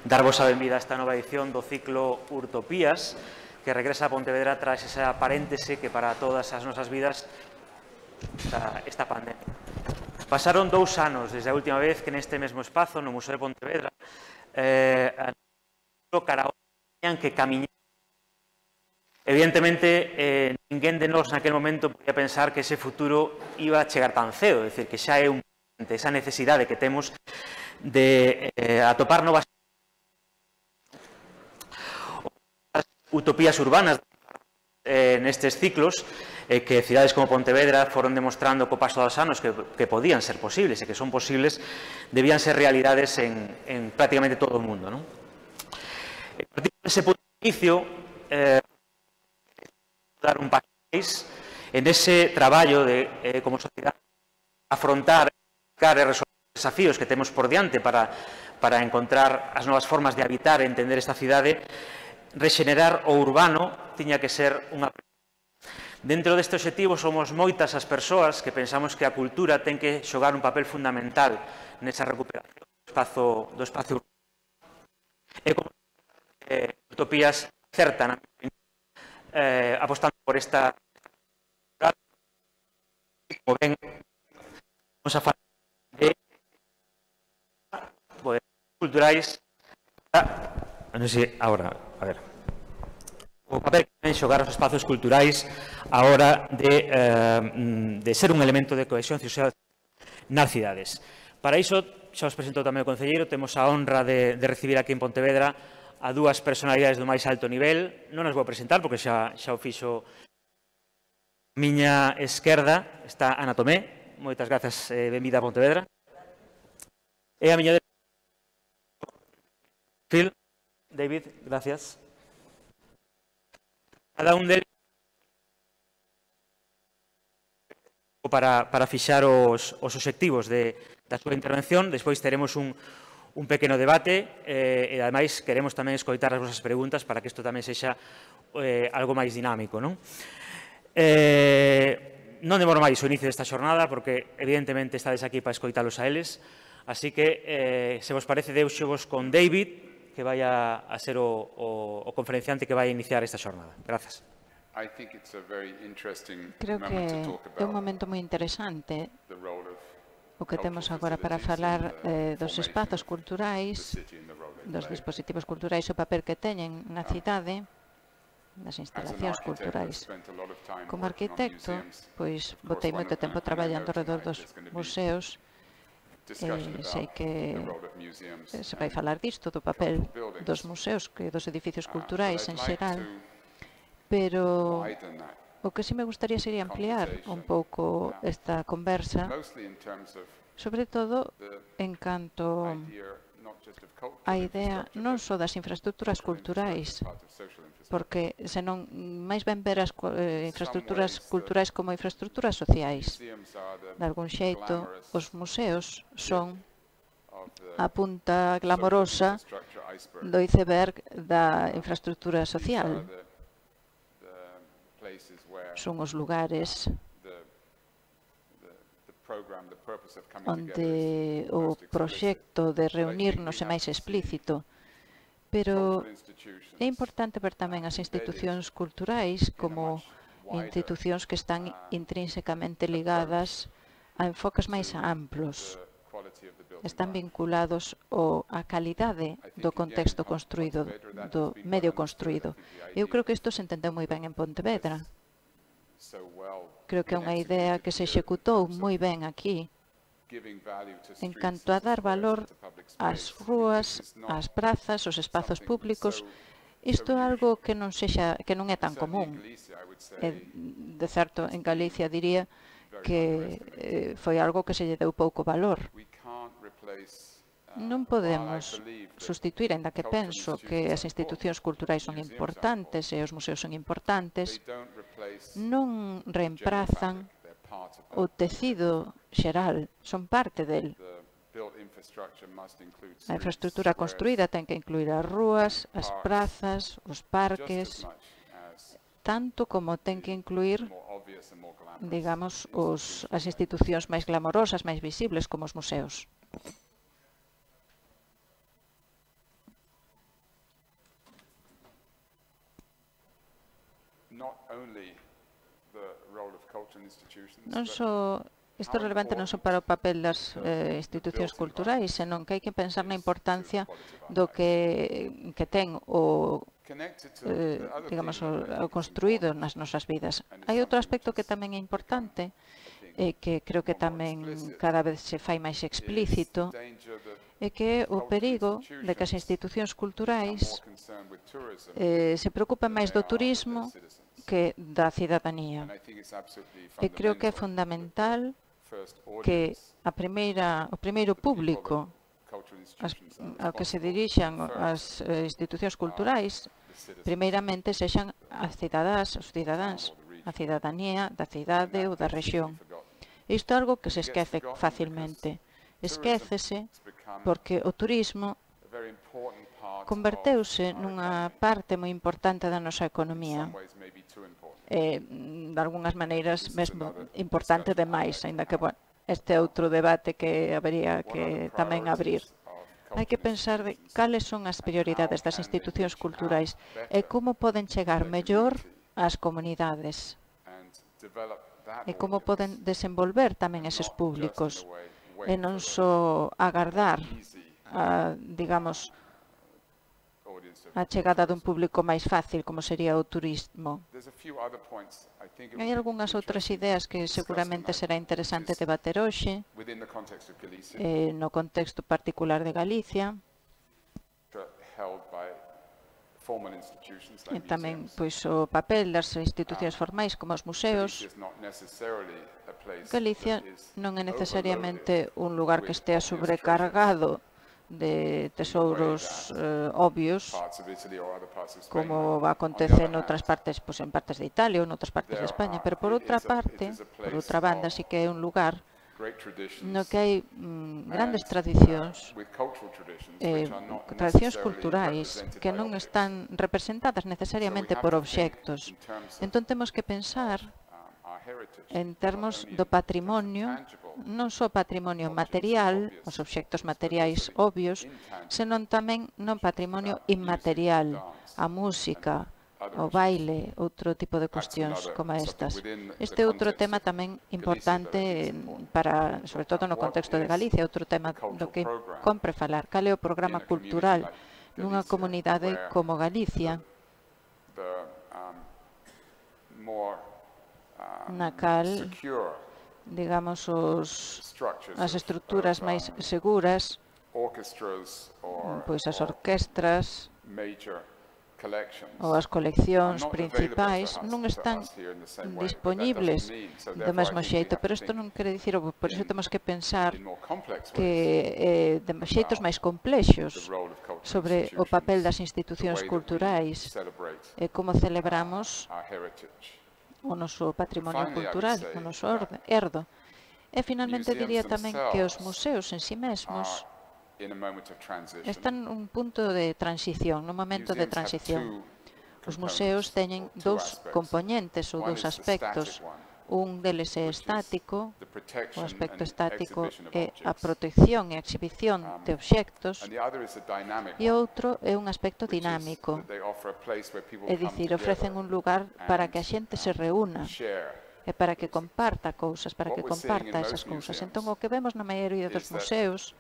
Darvos a benvida a esta nova edición do ciclo Urtopías, que regresa a Pontevedra tras esa paréntese que para todas as nosas vidas esta pandemia. Pasaron 2 anos desde a última vez que neste mesmo espazo, no Museo de Pontevedra, tenían que camiñar. Evidentemente, ninguén de nós naquele momento podía pensar que ese futuro iba a chegar tan cedo, é dicir, que xa é esa necesidade que temos de atopar novas utopías urbanas nestes ciclos que cidades como Pontevedra foron demostrando co paso dos anos que podían ser posibles e que son posibles, debían ser realidades en prácticamente todo o mundo. A partir dese punto de inicio, dar un paso máis en ese traballo de, como sociedade, afrontar e resolver os desafíos que temos por diante para encontrar as novas formas de habitar e entender esta cidade. Rexenerar o urbano tiña que ser unha... Dentro deste obxectivo somos moitas as persoas que pensamos que a cultura ten que xogar un papel fundamental nesa recuperación do espacio urbano. E como Utopías certan apostando por esta... Como ven, vamos a falar de culturais. Non sei, agora, a ver. O papel que ten xogar os espacios culturais a hora de ser un elemento de cohesión social nas cidades. Para iso, xa os presentou tamén o concelleiro, temos a honra de recibir aquí en Pontevedra a 2 personalidades do máis alto nivel. Non os vou presentar porque xa o fixo a miña esquerda, está Ana Tomé. Moitas grazas, benvida a Pontevedra. E a miña Phil, David, gracias. Cada un deles para fixar os obxectivos da súa intervención. Despois teremos un pequeno debate e, ademais, queremos tamén escoitar as vosas preguntas para que isto tamén sexa algo máis dinámico. Non demoro máis o inicio desta xornada porque, evidentemente, estades aquí para escoitalos a eles. Así que, se vos parece, deixo-vos con David, que vai a ser o conferenciante que vai a iniciar esta xornada. Grazas. Creo que é un momento moi interesante o que temos agora para falar dos espazos culturais, dos dispositivos culturais, o papel que teñen na cidade, nas instalacións culturais. Como arquitecto, pois botei moito tempo traballando ao redor dos museos. Sei que se vai falar disto, do papel dos museos, dos edificios culturais en xeral, pero o que si me gustaría sería ampliar un pouco esta conversa, sobre todo en canto a idea non só das infraestructuras culturais, porque senón máis ben ver as infraestructuras culturais como infraestructuras sociais. De algún xeito, os museos son a punta glamorosa do iceberg da infraestructura social. Son os lugares onde o proxecto de reunirnos é máis explícito. Pero é importante ver tamén as institucións culturais como institucións que están intrínsecamente ligadas a enfoques máis amplos. Están vinculados á calidade do contexto construído, do medio construído. Eu creo que isto se entendeu moi ben en Pontevedra. Creo que é unha idea que se executou moi ben aquí, en canto a dar valor ás rúas, ás prazas, aos espazos públicos. Isto é algo que non é tan común. De certo, en Galicia diría que foi algo que se lle deu pouco valor. Non podemos sustituir, ainda que penso que as institucións culturais son importantes e os museos son importantes, non reemprazan o tecido xeral, son parte del. A infraestructura construída ten que incluir as rúas, as prazas, os parques, tanto como ten que incluir, digamos, as institucións máis glamorosas, máis visibles, como os museos. Non só isto é relevante non só para o papel das institucións culturais, senón que hai que pensar na importancia do que ten o digamos, o construído nas nosas vidas. Hai outro aspecto que tamén é importante, que creo que tamén cada vez se fai máis explícito, é que o perigo de que as institucións culturais se preocupen máis do turismo que da cidadanía. E creo que é fundamental que o primeiro público ao que se dirixan as institucións culturais primeiramente sexan as cidadás, os cidadáns, a cidadanía da cidade ou da rexión. Isto é algo que se esquece facilmente. Esquécese porque o turismo converteuse nunha parte moi importante da nosa economía. De algunhas maneiras mesmo importante demais, aínda que este é outro debate que habería que tamén abrir. Hai que pensar de cales son as prioridades das institucións culturais e como poden chegar mellor ás comunidades e como poden desenvolver tamén eses públicos e non só agardar digamos, a chegada dun público máis fácil, como sería o turismo. Hai algunhas outras ideas que seguramente será interesante debater hoxe, no contexto particular de Galicia, e tamén o papel das institucións formais como os museos. Galicia non é necesariamente un lugar que estea sobrecargado de tesouros obvios, como acontece noutras partes, en partes de Italia ou noutras partes de España, pero por outra parte, por outra banda, sí que é un lugar no que hai grandes tradicións, tradicións culturais que non están representadas necesariamente por obxectos. Entón temos que pensar en termos do patrimonio, non só patrimonio material, os obxectos materiais obvios, senón tamén non patrimonio inmaterial, a música, o baile, outro tipo de cuestións como estas. Este é outro tema tamén importante para, sobre todo no contexto de Galicia, outro tema do que compre falar. Cal é o programa cultural nunha comunidade como Galicia, na cal, digamos, as estruturas máis seguras, pois as orquestras ou as coleccións principais non están dispoñibles do mesmo xeito, pero isto non quere dicir, por iso temos que pensar que de xeitos máis complexos sobre o papel das institucións culturais e como celebramos o noso patrimonio cultural, o noso herdo. E finalmente diría tamén que os museos en si mesmos están nun punto de transición, nun momento de transición. Os museos teñen dous componentes ou dous aspectos. Un deles é estático, o aspecto estático é a protección e a exhibición de obxectos, e outro é un aspecto dinámico, é dicir, ofrecen un lugar para que a xente se reúna e para que comparta cousas, para que comparta esas cousas. Entón, o que vemos na maioría dos museos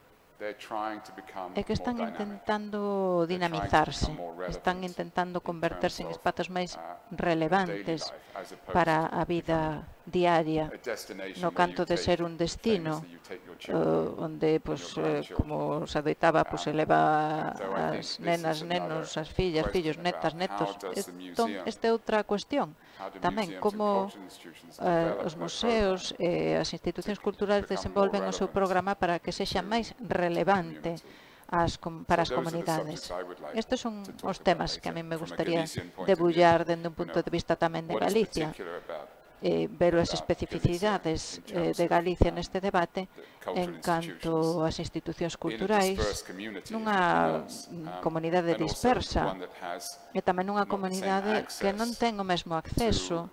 é que están intentando dinamizarse, están intentando converterse en espazos máis relevantes para a vida diaria, no canto de ser un destino onde, como se adoitaba, se leva as nenas, nenos, as fillas, fillos, netas, netos. Entón, esta é outra cuestión. Tamén, como os museos e as institucións culturais desenvolven o seu programa para que sexa máis relevante para as comunidades. Estes son os temas que a mí me gustaría debullar dende un punto de vista tamén de Galicia, ver as especificidades de Galicia neste debate en canto ás institucións culturais nunha comunidade dispersa e tamén nunha comunidade que non ten o mesmo acceso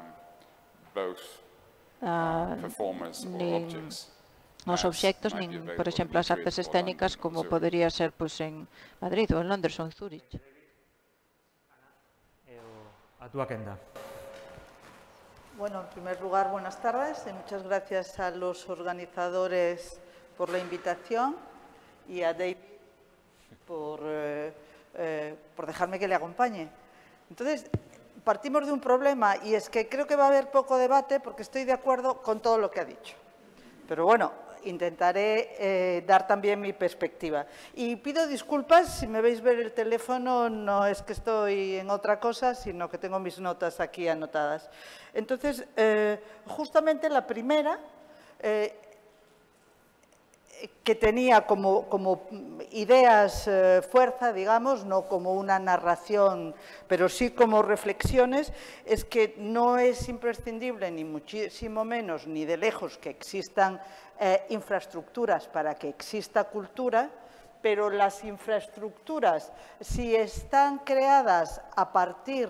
nin aos obxectos, nin, por exemplo, as artes escénicas como podería ser en Madrid ou en Londres ou en Zúrich. A túa quenda. Bueno, en primer lugar, buenas tardes y muchas gracias a los organizadores por la invitación y a David por dejarme que le acompañe. Entonces, partimos de un problema y es que creo que va a haber poco debate porque estoy de acuerdo con todo lo que ha dicho. Pero bueno, intentaré dar también mi perspectiva. Y pido disculpas, si me veis ver el teléfono, no es que estoy en otra cosa, sino que tengo mis notas aquí anotadas. Entonces, justamente la primera, que tenía como ideas fuerza, digamos, no como una narración, pero sí como reflexiones, es que no es imprescindible, ni muchísimo menos, ni de lejos, que existan infraestructuras para que exista cultura, pero las infraestructuras, si están creadas a partir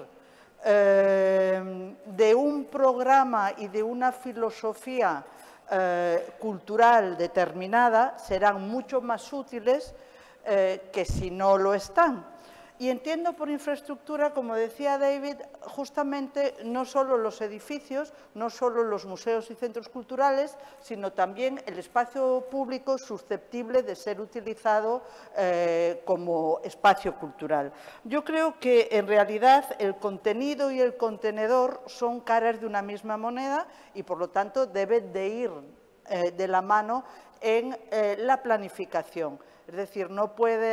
de un programa y de una filosofía cultural determinada, serán mucho más útiles que si no lo están. Y entiendo por infraestructura, como decía David, justamente no solo los edificios, no solo los museos y centros culturales, sino también el espacio público susceptible de ser utilizado como espacio cultural. Yo creo que, en realidad, el contenido y el contenedor son caras de una misma moneda y, por lo tanto, deben de ir de la mano en la planificación. Es decir, no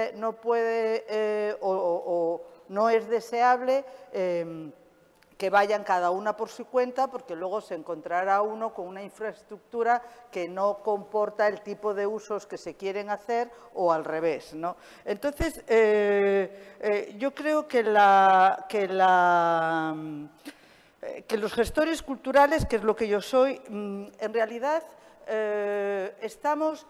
es deseable que vayan cada una por su cuenta, porque luego se encontrará uno con una infraestructura que no comporta el tipo de usos que se quieren hacer o al revés, ¿no? Entonces, yo creo que los gestores culturales, que es lo que yo soy, en realidad estamos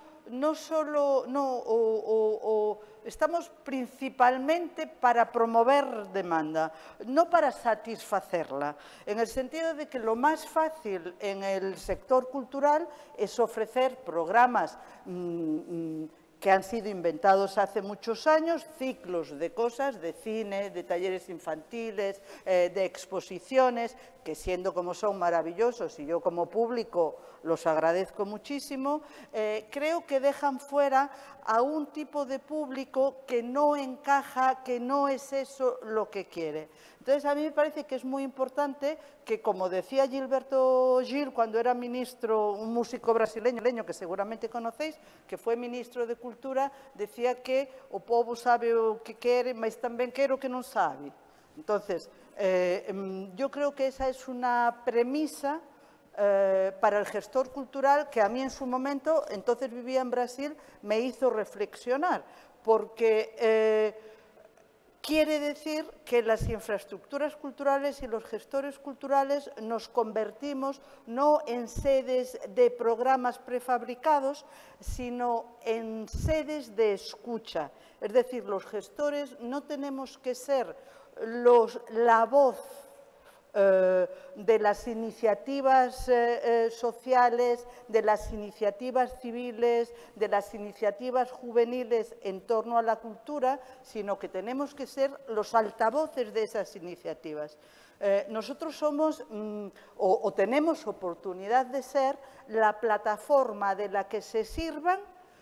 estamos principalmente para promover demanda, no para satisfacerla, en el sentido de que lo más fácil en el sector cultural es ofrecer programas que han sido inventados hace muchos años, ciclos de cosas, de cine, de talleres infantiles, de exposiciones, que siendo como son maravillosos y yo como público los agradezco muchísimo, creo que dejan fuera a un tipo de público que no encaja, que no es eso lo que quiere. Entonces, a mí me parece que es muy importante que, como decía Gilberto Gil cuando era ministro, un músico brasileño que seguramente conocéis, que fue ministro de Cultura, decía que o povo sabe o que quere, mas tamén quere o que non sabe. Entonces, yo creo que esa es una premisa para el gestor cultural que a mí en su momento, entonces vivía en Brasil, me hizo reflexionar, porque quiere decir que las infraestructuras culturales y los gestores culturales nos convertimos no en sedes de programas prefabricados, sino en sedes de escucha. Es decir, los gestores no tenemos que ser la voz de las iniciativas sociales, de las iniciativas civiles, de las iniciativas juveniles en torno a la cultura, sino que tenemos que ser los altavoces de esas iniciativas. Nosotros somos o tenemos oportunidad de ser la plataforma de la que se sirvan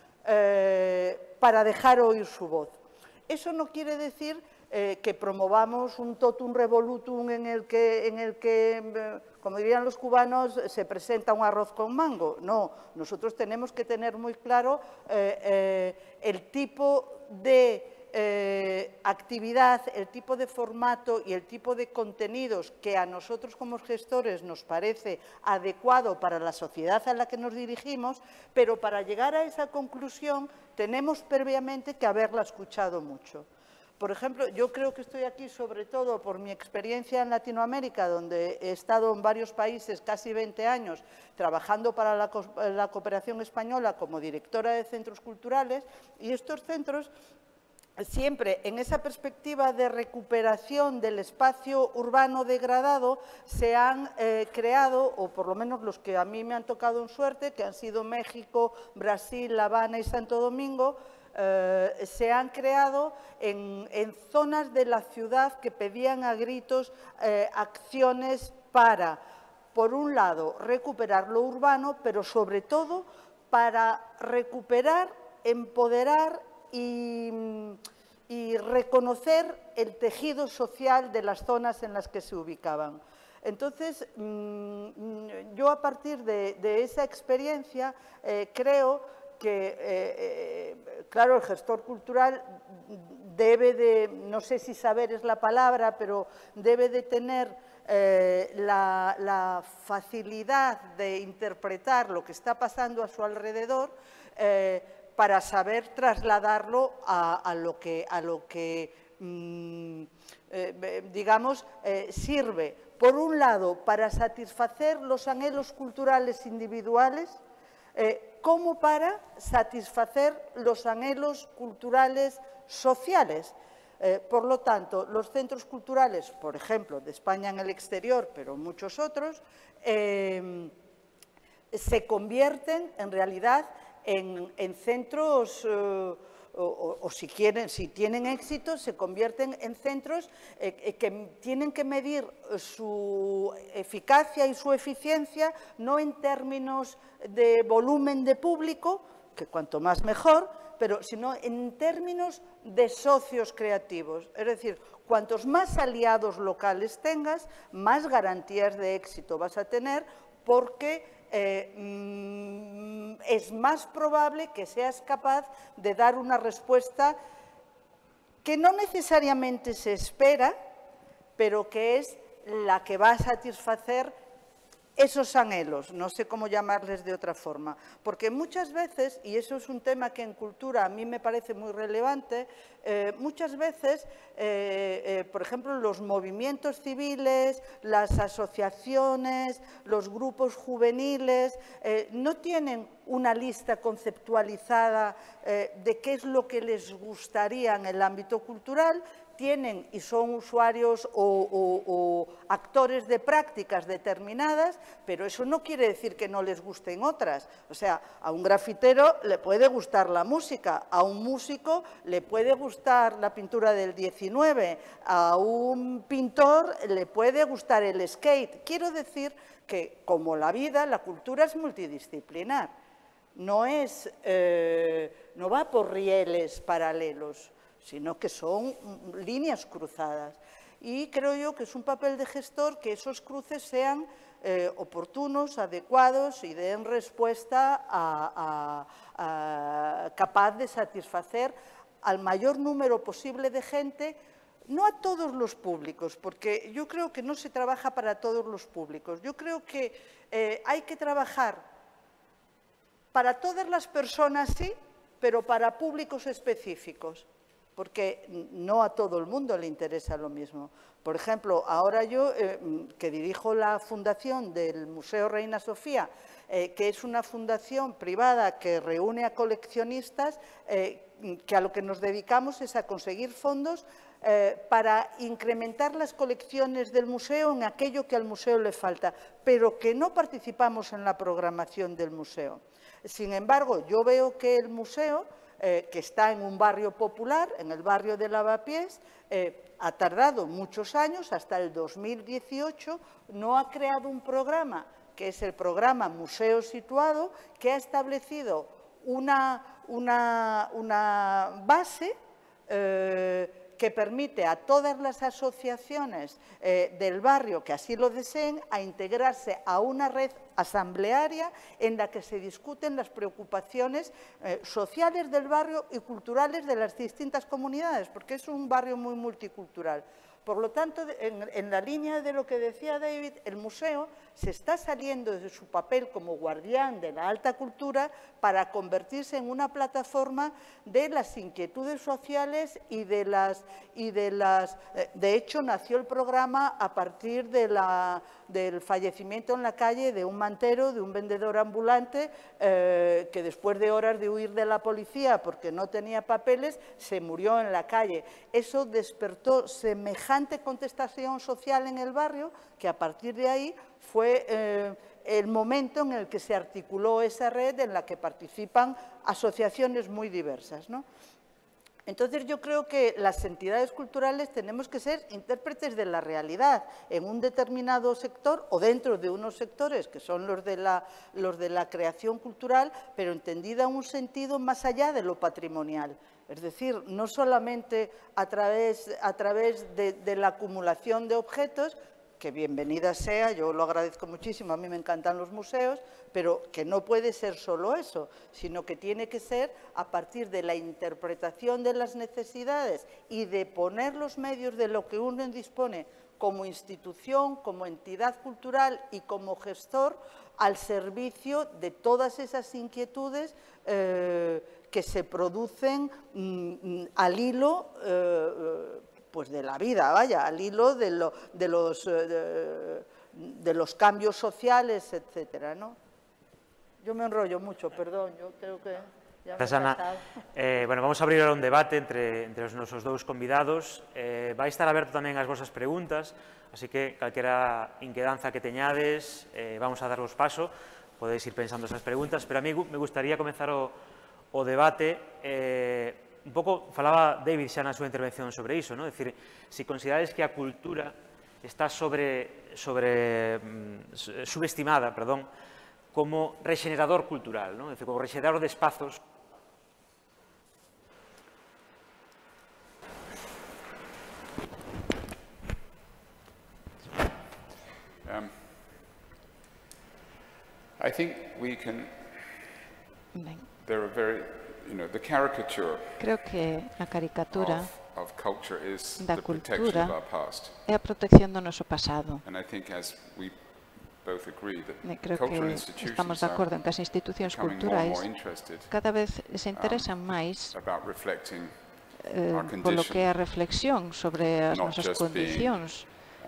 para dejar oír su voz. Eso no quiere decir que promovamos un totum revolutum en el que, como dirían los cubanos, se presenta un arroz con mango. No, nosotros tenemos que tener muy claro el tipo de actividad, el tipo de formato y el tipo de contenidos que a nosotros como gestores nos parece adecuado para la sociedad a la que nos dirigimos, pero para llegar a esa conclusión tenemos previamente que haberla escuchado mucho. Por ejemplo, yo creo que estoy aquí sobre todo por mi experiencia en Latinoamérica, donde he estado en varios países casi 20 años trabajando para la cooperación española como directora de centros culturales, y estos centros siempre en esa perspectiva de recuperación del espacio urbano degradado se han creado, o por lo menos los que a mí me han tocado en suerte, que han sido México, Brasil, La Habana y Santo Domingo, se han creado en zonas de la ciudad que pedían a gritos acciones para por un lado, recuperar lo urbano, pero sobre todo para recuperar, empoderar y reconocer el tejido social de las zonas en las que se ubicaban. Entonces, yo a partir de esa experiencia creo que, claro, el gestor cultural debe de, no sé si saber es la palabra, pero debe de tener la facilidad de interpretar lo que está pasando a su alrededor para saber trasladarlo a lo que digamos, sirve, por un lado, para satisfacer los anhelos culturales individuales, como para satisfacer los anhelos culturales sociales. Por lo tanto, los centros culturales, por ejemplo, de España en el exterior, pero muchos otros, se convierten en realidad en centros, o si tienen éxito, se convierten en centros que tienen que medir su eficacia y su eficiencia no en términos de volumen de público, que cuanto más mejor, sino en términos de socios creativos. Es decir, cuantos más aliados locales tengas, más garantías de éxito vas a tener, porque es más probable que seas capaz de dar una respuesta que no necesariamente se espera, pero que es la que va a satisfacer esos anhelos, no sé cómo llamarles de otra forma, porque muchas veces, y eso es un tema que en cultura a mí me parece muy relevante, muchas veces, por ejemplo, los movimientos civiles, las asociaciones, los grupos juveniles, no tienen una lista conceptualizada de qué es lo que les gustaría en el ámbito cultural, tienen y son usuarios o actores de prácticas determinadas, pero eso no quiere decir que no les gusten otras. O sea, a un grafitero le puede gustar la música, a un músico le puede gustar la pintura del 19, a un pintor le puede gustar el skate. Quiero decir que, como la vida, la cultura es multidisciplinar. No va por rieles paralelos, sino que son líneas cruzadas. Y creo yo que es un papel de gestor que esos cruces sean oportunos, adecuados y den respuesta capaz de satisfacer al mayor número posible de gente, no a todos los públicos, porque yo creo que no se trabaja para todos los públicos. Yo creo que hay que trabajar para todas las personas, sí, pero para públicos específicos, porque no a todo el mundo le interesa lo mismo. Por ejemplo, ahora yo, que dirijo la fundación del Museo Reina Sofía, que es una fundación privada que reúne a coleccionistas, que a lo que nos dedicamos es a conseguir fondos para incrementar las colecciones del museo en aquello que al museo le falta, pero que no participamos en la programación del museo. Sin embargo, yo veo que el museo, que está en un barrio popular, en el barrio de Lavapiés, ha tardado muchos años, hasta el 2018, no ha creado un programa, que es el programa Museo Situado, que ha establecido una base que permite a todas las asociaciones del barrio que así lo deseen a integrarse a una red asamblearia en la que se discuten las preocupaciones sociales del barrio y culturales de las distintas comunidades, porque es un barrio muy multicultural. Por lo tanto, en la línea de lo que decía David, el museo se está saliendo de su papel como guardián de la alta cultura para convertirse en una plataforma de las inquietudes sociales y de hecho, nació el programa a partir del fallecimiento en la calle de un mantero, de un vendedor ambulante, que después de horas de huir de la policía porque no tenía papeles, se murió en la calle. Eso despertó semejante contestación social en el barrio que a partir de ahí fue el momento en el que se articuló esa red en la que participan asociaciones muy diversas, ¿no? Entonces yo creo que las entidades culturales tenemos que ser intérpretes de la realidad en un determinado sector o dentro de unos sectores que son los de la creación cultural, pero entendida en un sentido más allá de lo patrimonial. Es decir, no solamente a través de la acumulación de objetos, que bienvenida sea, yo lo agradezco muchísimo, a mí me encantan los museos, pero que no puede ser solo eso, sino que tiene que ser a partir de la interpretación de las necesidades y de poner los medios de lo que uno dispone como institución, como entidad cultural y como gestor al servicio de todas esas inquietudes que se producen al hilo pues de la vida, vaya, al hilo de los cambios sociales, etcétera, ¿no? Yo me enrollo mucho, perdón, yo creo que ya me he pasado. Bueno, vamos a abrir ahora un debate entre os nosos dous convidados. Vai estar aberto tamén as vosas preguntas, así que calquera inquedanza que teñades, vamos a daros paso, podedes ir pensando esas preguntas, pero a mí me gustaría comenzar o debate. Un pouco falaba David xa na súa intervención sobre iso, ¿no? É dicir, se considerades que a cultura está subestimada, perdón, como rexenerador cultural, ¿no? É dicir, como rexenerador de espazos. I think we can, there are very, the caricature creo que a caricatura of culture is da the protection cultura of our past. é a protección do noso pasado. And I think as we both agree that Creo cultural que institutions estamos de acordo en que as institucións becoming more and culturais more interested cada vez se interesan máis about reflecting polo que é a reflexión sobre as not nosas just being, condicións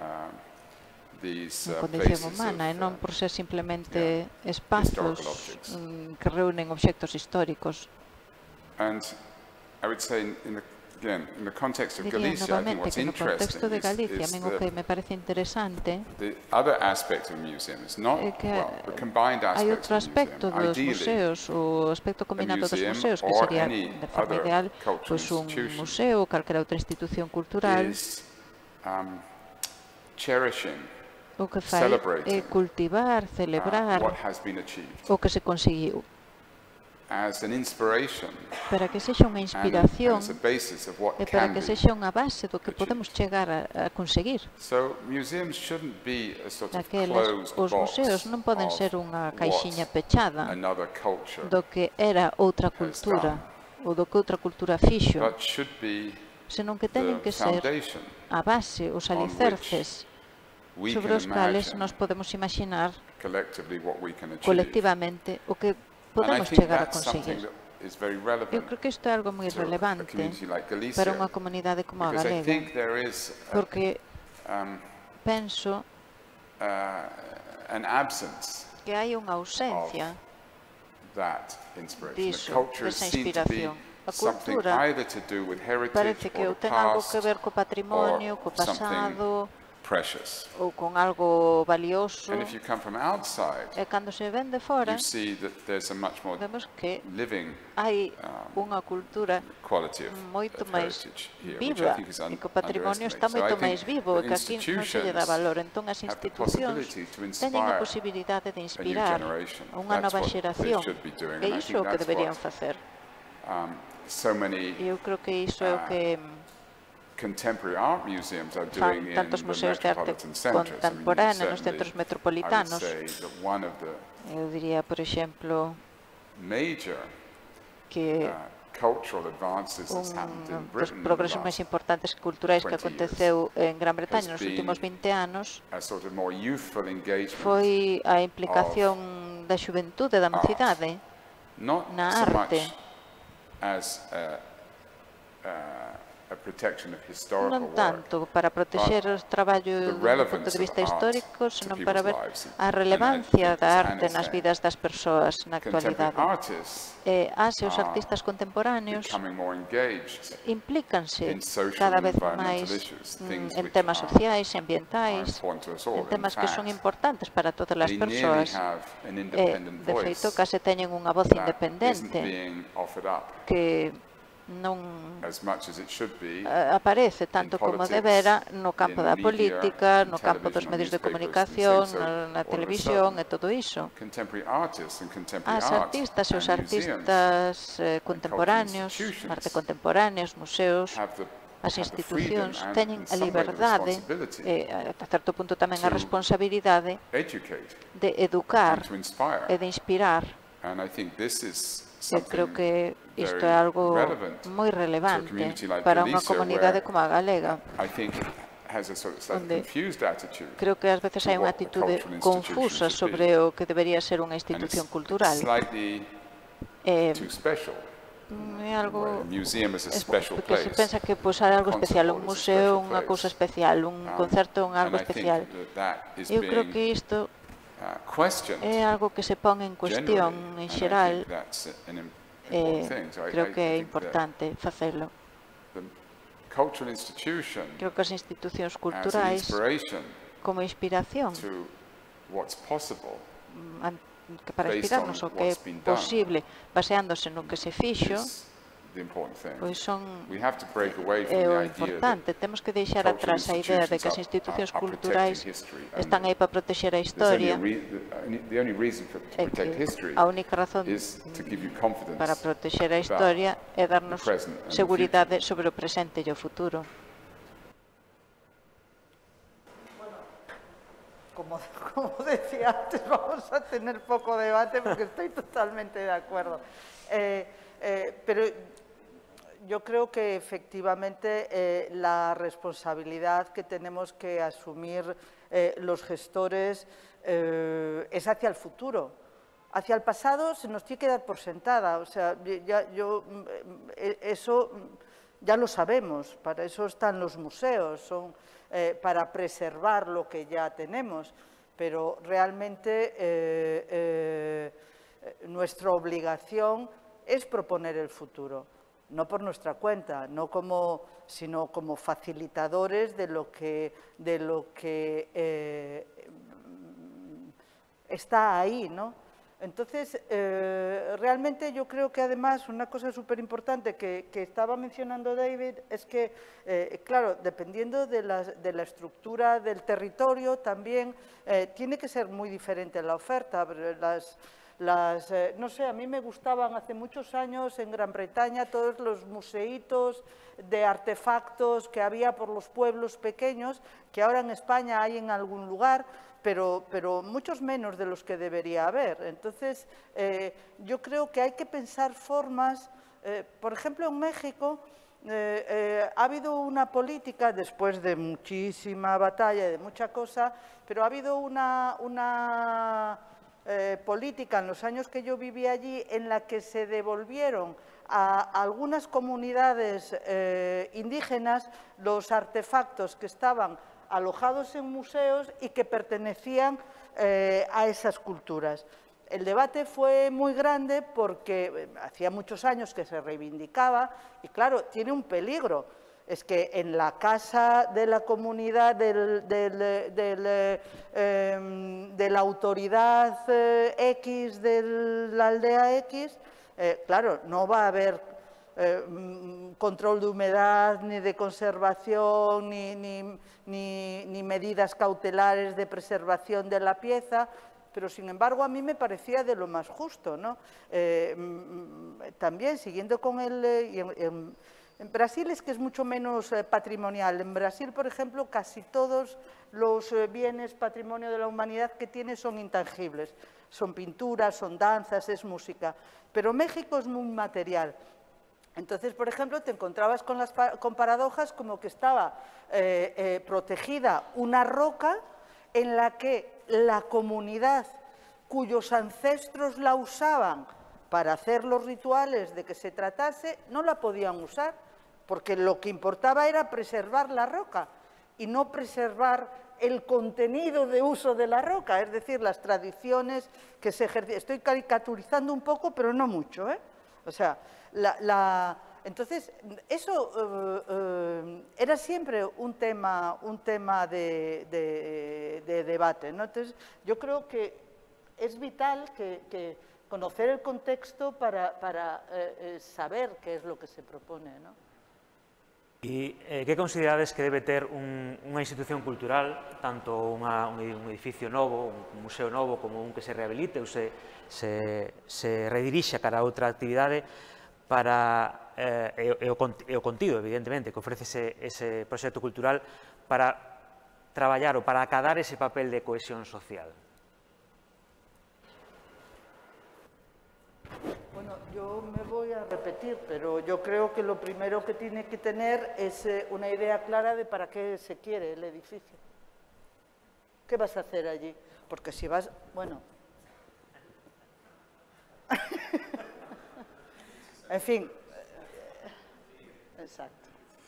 these en condición places humana e of, non por ser simplemente espazos historical objects. que reúnen obxectos históricos. And I would say, again, in the context of Diría Galicia, I think novamente what's que no contexto interesting de Galicia, a is min o que me parece interesante the other aspect of museums, not é que the combined hai aspects outro of aspecto museum. dos Ideally, museos, o aspecto combinado dos museum museos, que or sería, any de forma other ideal, cultural pois un institution museo ou calquera outra institución cultural, is cherishing, o que fai é celebrating cultivar, celebrar what has been achieved o que se conseguiu, as an inspiration para que sexa unha and inspiración as a basis of what e para can que be. sexa unha base do que podemos chegar a conseguir. So museums shouldn't be a sort of Daqueles, closed os box museos non poden of ser unha what caixiña pechada another culture do que era outra cultura ou do que outra cultura fixo, but should be senón que the teñen que ser foundation a base, os alicerces we sobre can os cales imagine nos podemos imaginar collectively what we can achieve. colectivamente o que And I podemos think chegar a that's something conseguir. that is very Eu relevant creo que isto é algo moi to a relevante community like Galicia, para unha comunidade como a because I galega, think there is porque penso an absence que hai unha ausencia that inspiration. diso, The culture desa seems to be inspiración. A something cultura either to do with heritage parece que or ou the ten algo past que ver co patrimonio, co something pasado, precious. ou con algo valioso, And if you come from outside, e cando se ven de fora, you see that there's a much more vemos que living hai unha cultura quality of moito máis heritage here, which I viva think is e que o patrimonio está underestimated. So I moito máis think vivo e the que aquí non se lle dá valor. Entón as have the institucións possibility to teñen a inspire posibilidade de a new inspirar generation. a unha That's nova what they xeración should be doing, e and I iso é o think que that's deberían what facer. so many E eu creo que iso é o que contemporary art museums are fan doing in tantos the museos de arte metropolitan centers. contemporánea nos Certainly, centros I would metropolitanos. say that one of the Eu diría, por exemplo, major que cultural advances that's happened in dos Britain in the progresos máis last importantes culturais que 20 aconteceu en Gran Bretaña has nos últimos been 20 anos a sort of more youthful engagement, foi a implicación da xuventude, da mocidade, not na so arte. much as a protection of historical non work, tanto para proteger o traballo do punto de vista histórico, senón para ver a relevancia da arte nas vidas das persoas na contemporary actualidade. artists E as e os artistas contemporáneos becoming more engaged implícanse in social cada and vez environmental máis issues, things en which temas are sociais, ambientais, important to us all. en temas In que son fact, importantes para todas as they nearly persoas. have an E, independent de voice feito, case teñen unha voz that isn't independente being offered up que non as much as it should be aparece tanto como debera no campo da in política, media, no campo dos television, medios de newspapers, comunicación, and things. na So, televisión all of a e todo iso. contemporary artists and contemporary As art artistas e os and museums artistas contemporáneos, institutions arte contemporáneos, museos, have as the freedom institucións and, teñen in a some way, the liberdade responsibility e, ata certo punto tamén a to responsabilidade educate de educar and to inspire. e de inspirar. And I think this is Eu creo something que isto very é algo relevant moi relevante community like para unha Galicia, comunidade where como a galega. I think has a sort of slightly Onde confused attitude creo que ás veces to hai unha what a atitude cultural confusa institution should sobre be. o que debería ser unha And institución it's cultural. slightly too special. É algo A museum is a special porque se place. pensa que pois hai algo Concert especial, hall un is a museo, special unha place. cousa especial, un concerto, un algo And I think especial. that is Eu creo being que isto questioned é algo que se pon en cuestión generally, en and I xeral think that's an important thing. So creo que é think that importante facelo. the cultural institution Creo que as institucións as an culturais inspiration como inspiración to what's possible que para based inspirarnos on o que é what's been done posible baseándose no que se fixo, is the important thing. pois son We have to break away from é the o idea that importante. Temos que deixar cultural atrás a idea de que as institucións institutions are culturais protecting history, and están aí para proteger a there's only historia the only reason to e protect que history a única razón is to give you confidence para proteger a historia é darnos the present and the seguridade sobre o presente e o futuro. Como decía antes, vamos a tener poco debate porque estoy totalmente de acuerdo. Pero yo creo que efectivamente la responsabilidad que tenemos que asumir los gestores es hacia el futuro. Hacia el pasado se nos tiene que dar por sentada. O sea, eso ya lo sabemos, para eso están los museos, son para preservar lo que ya tenemos, pero realmente nuestra obligación es proponer el futuro, no por nuestra cuenta, sino como facilitadores de lo que está ahí, ¿no? Entonces, realmente yo creo que además una cosa súper importante que estaba mencionando David es que, claro, dependiendo de la estructura del territorio también tiene que ser muy diferente la oferta. No sé, a mí me gustaban hace muchos años en Gran Bretaña todos los museitos de artefactos que había por los pueblos pequeños, que ahora en España hay en algún lugar, pero muchos menos de los que debería haber. Entonces, yo creo que hay que pensar formas, por ejemplo, en México ha habido una política, después de muchísima batalla, de mucha cosa, pero ha habido una política en los años que yo viví allí en la que se devolvieron a algunas comunidades indígenas los artefactos que estaban alojados en museos y que pertenecían a esas culturas. El debate fue muy grande porque hacía muchos años que se reivindicaba y, claro, tiene un peligro. Es que en la casa de la comunidad, de la autoridad X, de la aldea X, claro, no va a haber control de humedad, ni de conservación, ni medidas cautelares de preservación de la pieza, pero sin embargo a mí me parecía de lo más justo, ¿no? También, siguiendo con en Brasil es que es mucho menos patrimonial. En Brasil, por ejemplo, casi todos los bienes patrimonio de la humanidad que tiene son intangibles. Son pinturas, son danzas, es música. Pero México es muy material. Entonces, por ejemplo, te encontrabas con paradojas como que estaba protegida una roca en la que la comunidad cuyos ancestros la usaban para hacer los rituales de que se tratase, no la podían usar, porque lo que importaba era preservar la roca y no preservar el contenido de uso de la roca, es decir, las tradiciones que se ejercían. Estoy caricaturizando un poco, pero no mucho, ¿eh? O sea, entonces, eso era siempre un tema de debate, ¿no? Entonces, yo creo que es vital que conocer el contexto para saber qué es lo que se propone, ¿no? E que considerades que debe ter unha institución cultural, tanto un edificio novo, un museo novo, como un que se rehabilite ou se redirixa cara a outra actividade para, e o contido, evidentemente, que ofrece ese proxecto cultural para traballar ou para acadar ese papel de cohesión social? Bueno, yo me voy a repetir, pero yo creo que lo primero que tiene que tener es una idea clara de para qué se quiere el edificio. ¿Qué vas a hacer allí? Porque si vas, bueno... en fin, exacto.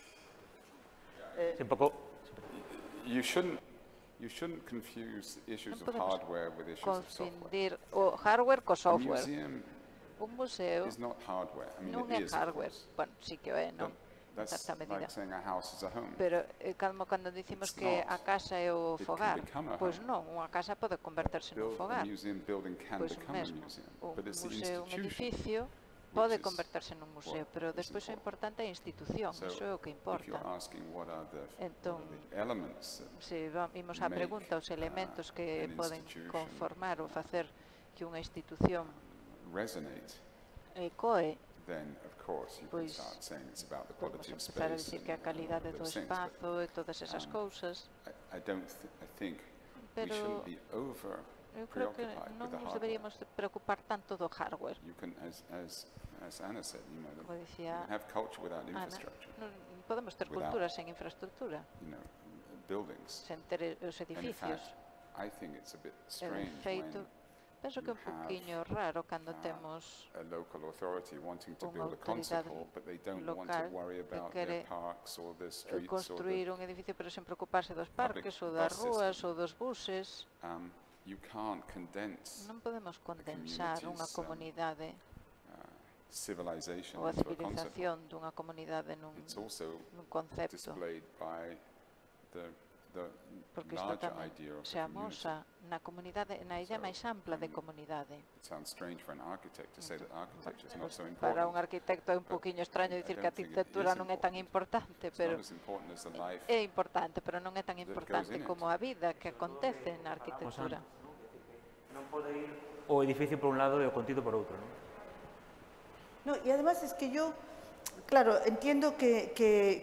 Un pouco... You shouldn't confuse issues of hardware with issues of software. Confundir o hardware co A software. museum Un museo is not hardware. I mean, non it é is, of hardware. course. Bueno, sí que o é, non? En That's certa medida. like saying a house is a home. Pero como cando dicimos It's que not. a casa é o It can fogar, become a pois home. non, unha casa pode converterse nun A fogar. museum building can Pois o become a mesmo, museum, un but it's the museo, un institution. edificio pode is converterse nun museo, what pero is despois o important. importante é a institución, So, iso é o que if importa. you're asking what are the Entón, elements that se vimos a make, pregunta, os elementos que an poden institution conformar ou facer que unha institución resonate, ecoe, then of course you can pois start saying it's about the podemos quality of empezar a space dicir que a calidade do those things, espazo e todas esas cousas, I think we pero shouldn't be over eu creo que preoccupied non with the nos hardware. deberíamos de preocupar tanto do hardware. You can, as Anna said, you know, Como you decía can have culture without Ana, infrastructure, non podemos ter Without- cultura sen infraestructura, you know, buildings. sen ter os And in edificios. fact, I think it's a bit E de strange feito, when penso que é un you have, poquinho raro cando temos a local authority wanting to unha build a concert autoridade hall, but they don't want local to worry que about quere their parks or their streets or construir un edificio pero sen preocuparse dos public parques ou das bus rúas system. ou dos buses. You can't condense Non podemos condensar unha community's, comunidade civilization ou a into a concept. civilización dunha comunidade It's also nun concepto, displayed by the porque isto larger tamén idea of se the community. amosa na comunidade, na idea máis ampla de comunidade. It sounds strange for an architect to say that architecture is not so Para un important. arquitecto é un poquinho extraño dicir que a I don't think it arquitectura is non é tan importante, It's pero not as important as the life. é importante, pero non é tan goes importante in it. como a vida que acontece na arquitectura. Non pode ir o edificio por un lado e o contido por outro, non? No, y además es que yo, claro, entiendo que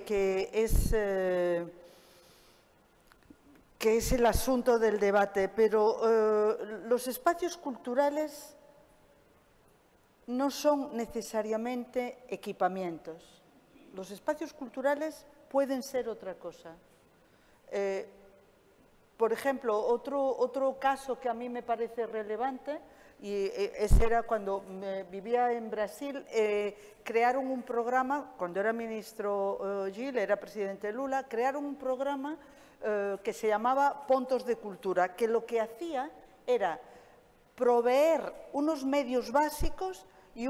es el asunto del debate, pero los espacios culturales no son necesariamente equipamientos. Los espacios culturales pueden ser otra cosa. Por ejemplo, otro caso que a mí me parece relevante, y ese era cuando vivía en Brasil, crearon un programa, cuando era ministro Gil, era presidente Lula, crearon un programa que se llamaba Pontos de Cultura, que lo que hacía era proveer unos medios básicos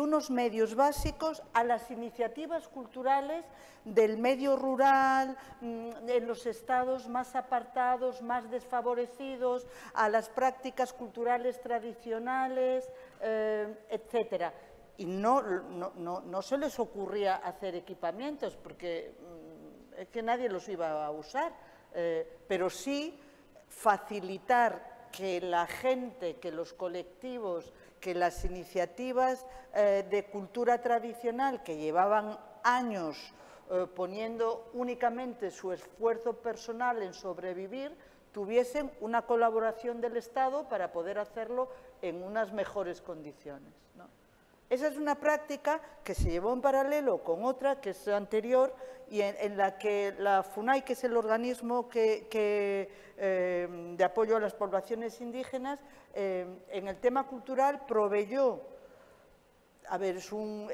a las iniciativas culturales del medio rural, en los estados más apartados, más desfavorecidos, a las prácticas culturales tradicionales, etcétera. Y no se les ocurría hacer equipamientos, porque es que nadie los iba a usar, pero sí facilitar que la gente, que los colectivos, que las iniciativas de cultura tradicional que llevaban años poniendo únicamente su esfuerzo personal en sobrevivir, tuviesen una colaboración del Estado para poder hacerlo en unas mejores condiciones, ¿no? Esa es una práctica que se llevó en paralelo con otra que es anterior y en la que la FUNAI, que es el organismo de apoyo a las poblaciones indígenas, en el tema cultural proveyó, es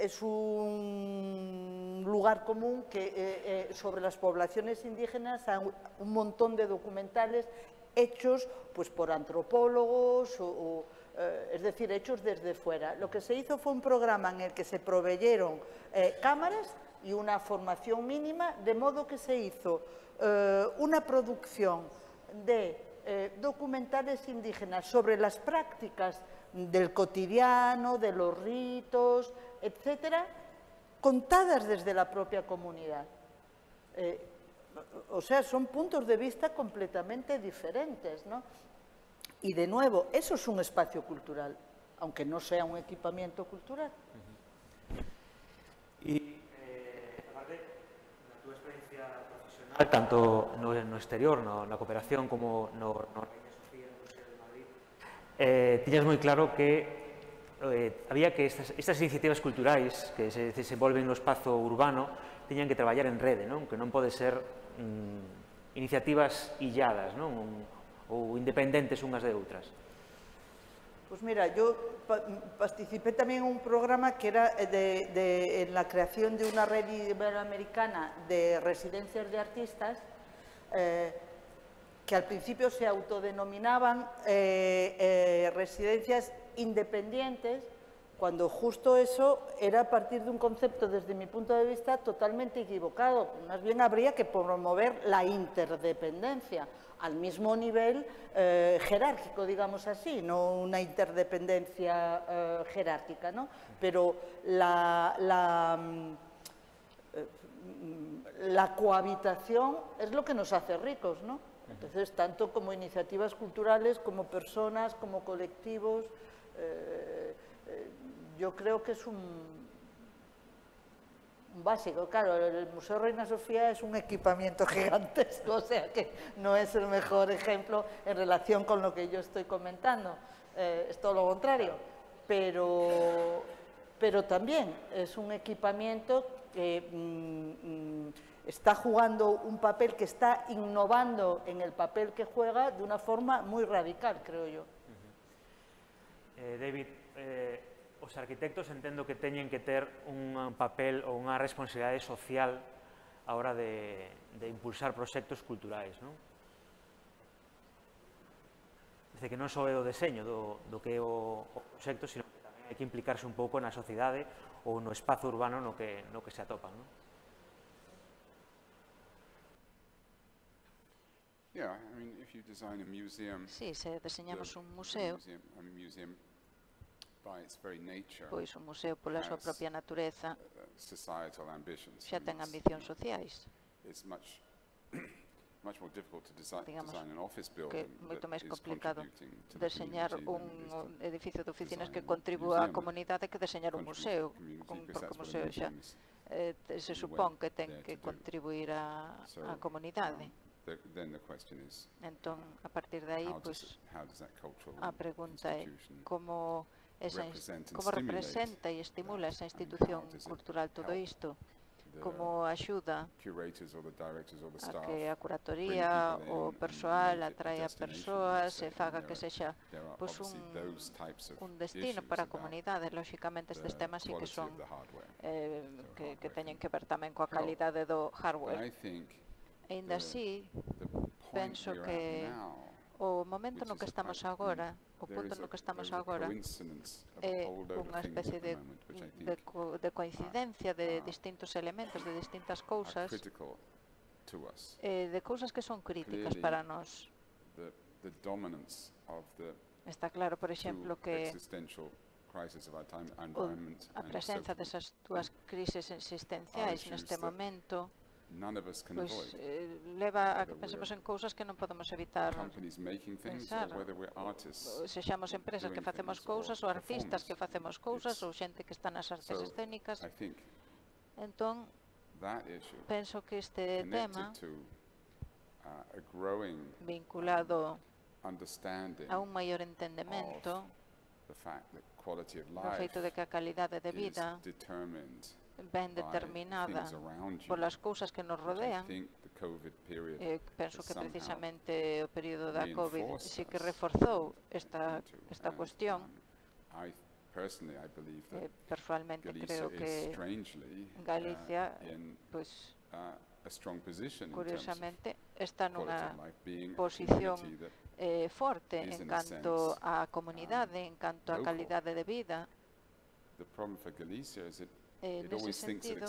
un lugar común que sobre las poblaciones indígenas hay un montón de documentales hechos pues, por antropólogos es decir, hechos desde fuera. Lo que se hizo fue un programa en el que se proveyeron cámaras y una formación mínima, de modo que se hizo una producción de documentales indígenas sobre las prácticas del cotidiano, de los ritos, etcétera, contadas desde la propia comunidad. O sea, son puntos de vista completamente diferentes, ¿no? Y de nuevo, eso es un espacio cultural, aunque no sea un equipamiento cultural. Y, aparte, na túa experiencia profesional, tanto no exterior, na cooperación, como no Reina Sofía, no Museo de Madrid, tiñas moi claro que había que estas iniciativas culturais que se desenvolven no espazo urbano tiñan que traballar en rede, non? Que non pode ser iniciativas illadas, non? Ou independentes unhas de outras. Pues mira, yo participé también en un programa que era en la creación de una red iberoamericana de residencias de artistas que al principio se autodenominaban residencias independientes, cuando justo eso era a partir de un concepto, desde mi punto de vista, totalmente equivocado. Más bien habría que promover la interdependencia al mismo nivel jerárquico, digamos así, no una interdependencia jerárquica, ¿no? Pero la cohabitación es lo que nos hace ricos, ¿no? Entonces, tanto como iniciativas culturales, como personas, como colectivos, yo creo que es un básico. Claro, el Museo Reina Sofía es un equipamiento gigantesco, o sea que no es el mejor ejemplo en relación con lo que yo estoy comentando, es todo lo contrario, pero también es un equipamiento que está jugando un papel, que está innovando en el papel que juega de una forma muy radical, creo yo. David, os arquitectos entendo que teñen que ter un papel ou unha responsabilidade social a hora de impulsar proxectos culturais, non? Dice que non só é o deseño do que é o proxecto, sino que tamén hai que implicarse un pouco na sociedade ou no espazo urbano no que se atopan, non? Sí, se deseñamos un museo, pois o museo pola súa propia natureza xa ten ambicións sociais. Digamos que é moito máis complicado deseñar un edificio de oficinas que contribúa á comunidade que deseñar un museo, porque o museo xa se supón que ten que contribuir á comunidade. Entón, a partir de aí, a pregunta é como representa e estimula esa institución cultural todo isto, como axuda a que a curatoría, o persoal atrae a persoas e faga que sexa un destino para a comunidade. Lóxicamente, estes temas sí que son que teñen que ver tamén coa calidade do hardware. Ainda así, penso que o momento no que estamos agora, o punto no que estamos agora, é unha especie de coincidencia de distintos elementos, de distintas cousas, de cousas que son críticas para nós. Está claro, por exemplo, que a presenza desas dúas crises existenciais neste momento pois leva a que pensemos en cousas que non podemos evitar pensar. Sexamos empresas que facemos cousas, ou artistas que facemos cousas, ou xente que está nas artes escénicas. Entón, penso que este tema, vinculado a un maior entendemento do feito de que a calidade de vida ben determinada polas cousas que nos rodean. Penso que precisamente o período da COVID sí que reforzou esta cuestión. Personalmente creo que Galicia, pois, curiosamente, está nunha posición forte en canto á comunidade, en canto á calidade de vida. Nese sentido,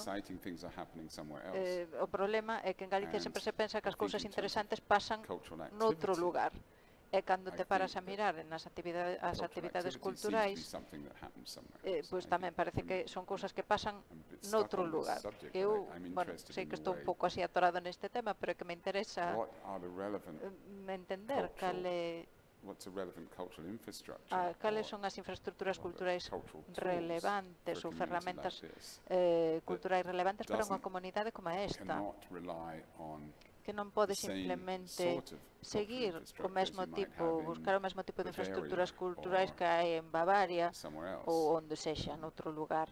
o problema é que en Galicia sempre se pensa que as cousas interesantes pasan noutro lugar. E cando te paras a mirar as actividades culturais, pois tamén parece que son cousas que pasan noutro lugar. Eu, sei que estou un pouco así atorado neste tema, pero é que me interesa entender cales son as infraestructuras culturais relevantes ou ferramentas culturais relevantes para unha comunidade como esta, que non pode simplemente seguir o mesmo tipo, buscar o mesmo tipo de infraestructuras culturais que hai en Bavaria ou onde sexa, noutro lugar.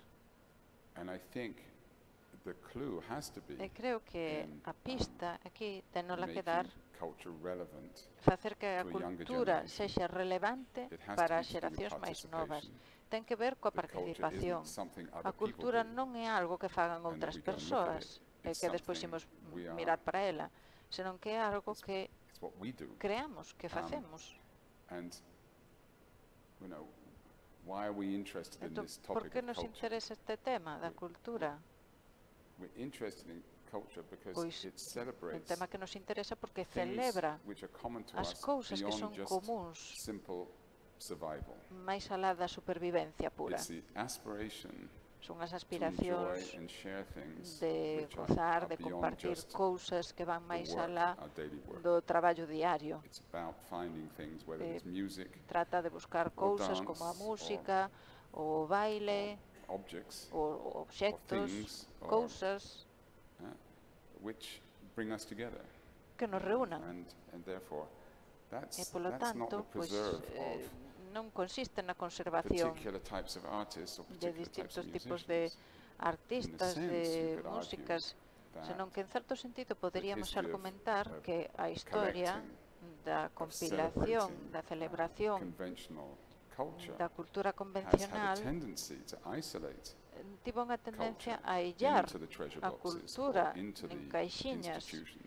E creo que a pista aquí tenola que dar facer que a cultura sexa relevante para as xeracións máis novas. Ten que ver coa participación. A cultura non é algo que fagan outras persoas e que despois imos mirar para ela, senón que é algo que creamos, que facemos. Entón, por que nos interesa este tema da cultura? Pois un tema que nos interesa porque celebra as cousas que son comuns máis alá da supervivencia pura. Son as aspiracións de gozar, de compartir cousas que van máis alá do traballo diario. Trata de buscar cousas como a música, o baile, o obxectos, cousas que nos reúnan. E, polo tanto, non consiste na conservación de distintos tipos de artistas, de músicas, senón que en certo sentido poderíamos argumentar que a historia da compilación, da celebración da cultura convencional tivo unha tendencia a illar a cultura en caixiñas,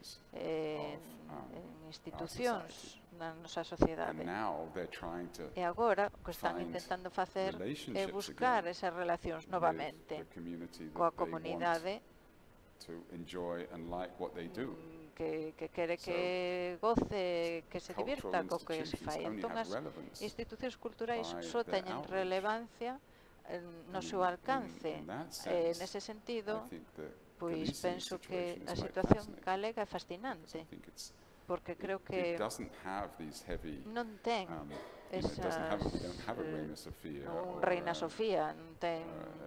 en institucións na nosa sociedade. E agora o que están intentando facer é buscar esas relacións novamente coa comunidade que quere que goce, que se divirta co que se fai. Entón, as institucións culturais só teñen relevancia no seu alcance. Nese sentido, pois penso que a situación galega é fascinante, porque creo que non ten esas un Reina Sofía, non ten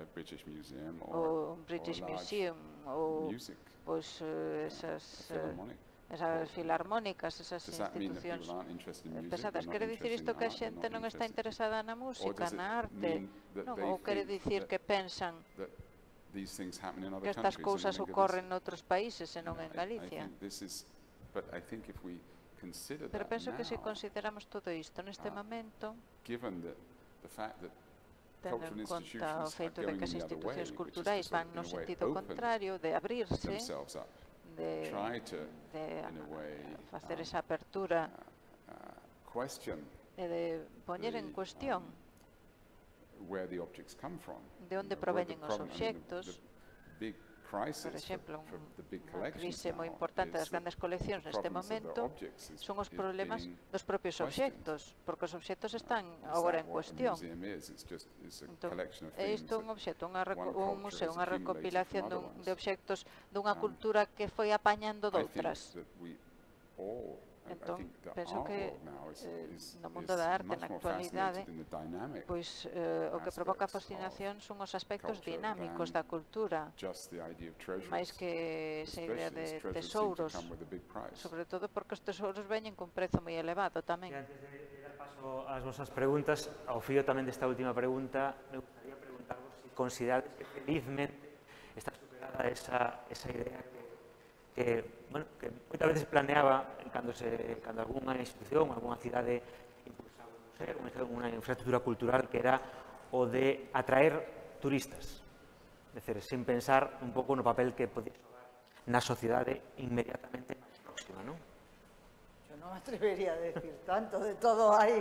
o British Museum ou esas filarmónicas, esas institucións pesadas. Quere dicir isto que a xente non está interesada na música, na arte? Non, ou quere dicir que pensan que estas cousas ocorren noutros países e non en Galicia? Pero penso que se consideramos todo isto neste momento, tendo en conta o feito de que as institucións culturais van no sentido contrario de abrirse, de facer esa apertura e de poñer en cuestión de onde proveñen os obxectos. Por exemplo, unha crise moi importante das grandes coleccións neste momento son os problemas dos propios obxectos, porque os obxectos están agora en cuestión. Entón, é isto un obxecto, un museo, unha recopilación de obxectos dunha cultura que foi apañando doutras. Entón, penso que no mundo da arte, na actualidade, pois o que provoca fascinación son os aspectos dinámicos da cultura, máis que esa idea de tesouros, sobre todo porque os tesouros veñen con prezo moi elevado tamén. Antes de dar paso ás vosas preguntas, ao fío tamén desta última pregunta, me gustaría preguntarvos se considerades que felizmente está superada esa idea que moitas veces planeaba cando algunha institución, algunha cidade impulsaba un museo, unha infraestructura cultural que era o de atraer turistas, é dicir, sin pensar un pouco no papel que podía xogar na sociedade inmediatamente máis próxima, non? Yo non me atrevería a decir tanto, de todo hai.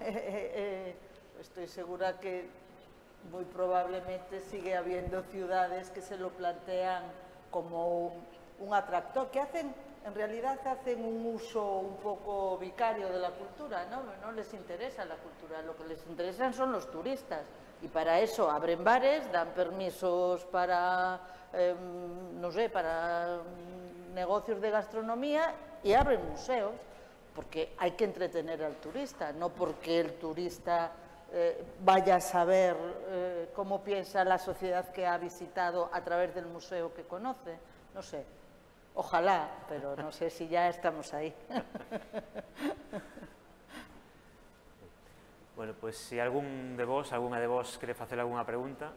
Estoy segura que moi probablemente sigue habiendo ciudades que se lo plantean como un atractor, que hacen en realidad hacen un uso un poco vicario de la cultura, no les interesa la cultura, lo que les interesan son los turistas y para eso abren bares, dan permisos para, no sé, para negocios de gastronomía y abren museos, porque hay que entretener al turista, no porque el turista vaya a saber cómo piensa la sociedad que ha visitado a través del museo que conoce, no sé. Ojalá, pero no sé si ya estamos ahí. Bueno, pois se algún de vos, alguna de vos quere facer algunha pregunta,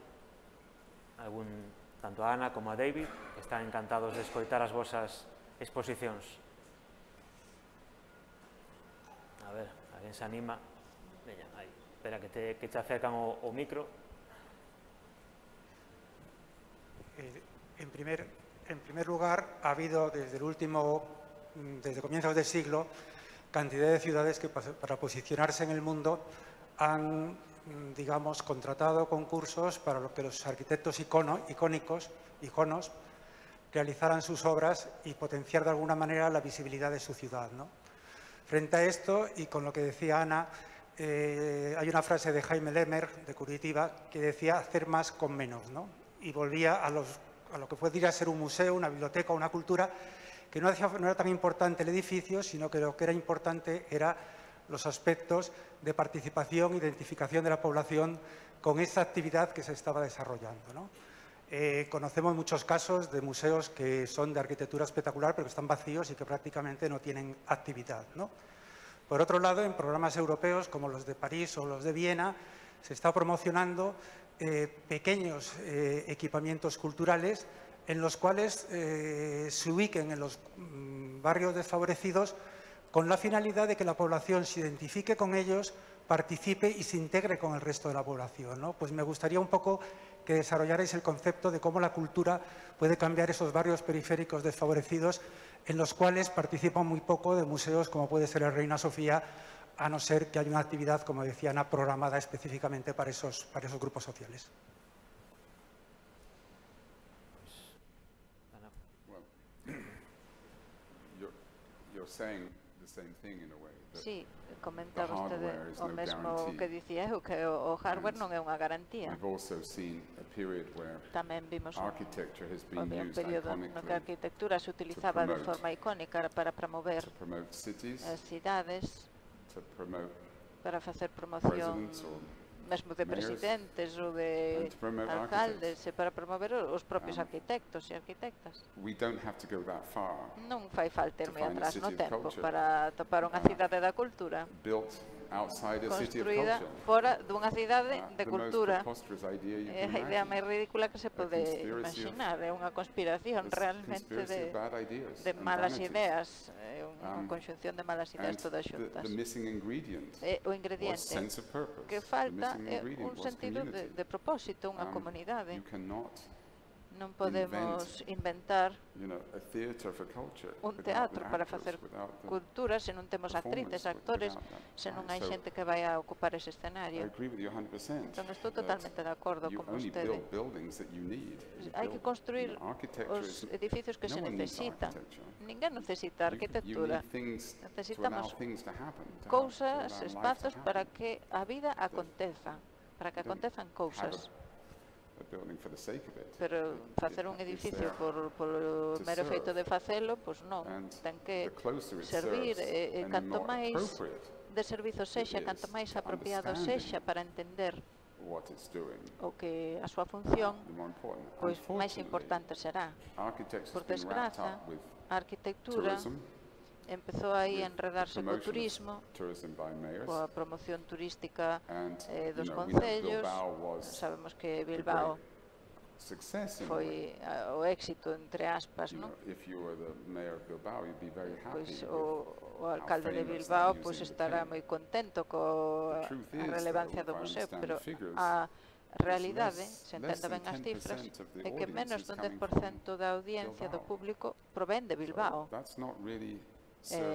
tanto a Ana como a David, que están encantados de escoitar as vosas exposicións. A ver, alguén se anima? Veña, aí, espera que te acercan o micro. En primer lugar, ha habido desde comienzos del siglo, cantidad de ciudades que para posicionarse en el mundo han, digamos, contratado concursos para que los arquitectos iconos realizaran sus obras y potenciar de alguna manera la visibilidad de su ciudad, ¿no? Frente a esto, y con lo que decía Ana, hay una frase de Jaime Lemmer, de Curitiba, que decía hacer más con menos, ¿no? Y volvía a lo que podría ser un museo, una biblioteca, una cultura, que no era tan importante el edificio, sino que lo que era importante era los aspectos de participación, identificación de la población con esa actividad que se estaba desarrollando, ¿no? Conocemos muchos casos de museos que son de arquitectura espectacular, pero que están vacíos y que prácticamente no tienen actividad, ¿no? Por otro lado, en programas europeos como los de París o los de Viena, se está promocionando pequeños equipamientos culturales en los cuales se ubiquen en los barrios desfavorecidos con la finalidad de que la población se identifique con ellos, participe y se integre con el resto de la población, ¿no? Pues me gustaría un poco que desarrollarais el concepto de cómo la cultura puede cambiar esos barrios periféricos desfavorecidos en los cuales participan muy poco de museos como puede ser el Reina Sofía, a no ser que haya una actividad, como decía Ana, programada específicamente para esos grupos sociales. Sí, comenta vostede o mesmo que dicía eu, que o hardware non é unha garantía. Tamén vimos un período no que a arquitectura se utilizaba de forma icónica para promover as cidades, para facer promoción mesmo de presidentes ou de alcaldes, e para promover os propios arquitectos e arquitectas. Non fai falta ir moi atrás no tempo para topar unha cidade da cultura construída fora dunha cidade de cultura. É a idea máis ridícula que se pode imaginar, é unha conspiración realmente de malas ideas, é unha conxunción de malas ideas todas xuntas. O ingrediente que falta é un sentido de propósito, unha comunidade. Non podemos inventar un teatro para facer cultura se non temos actrices, actores, se non hai xente que vai a ocupar ese escenario. Entón, estou totalmente de acordo con vostede. Hai que construir os edificios que se necesitan. Ninguén necesita arquitectura. Necesitamos cousas, espazos para que a vida aconteza, para que acontezan cousas. Pero facer un edificio polo mero feito de facelo, pois non, ten que servir, e canto máis de servizo sexa, canto máis apropiado sexa para entender o que a súa función, pois máis importante será. Por desgraza, a arquitectura empezou aí a enredarse co turismo, coa promoción turística dos concellos. Sabemos que Bilbao foi o éxito, entre aspas, non? Pois o alcalde de Bilbao estará moi contento coa relevancia do museo, pero a realidade, se entende ben as cifras, é que menos dun 10% da audiencia do público provén de Bilbao.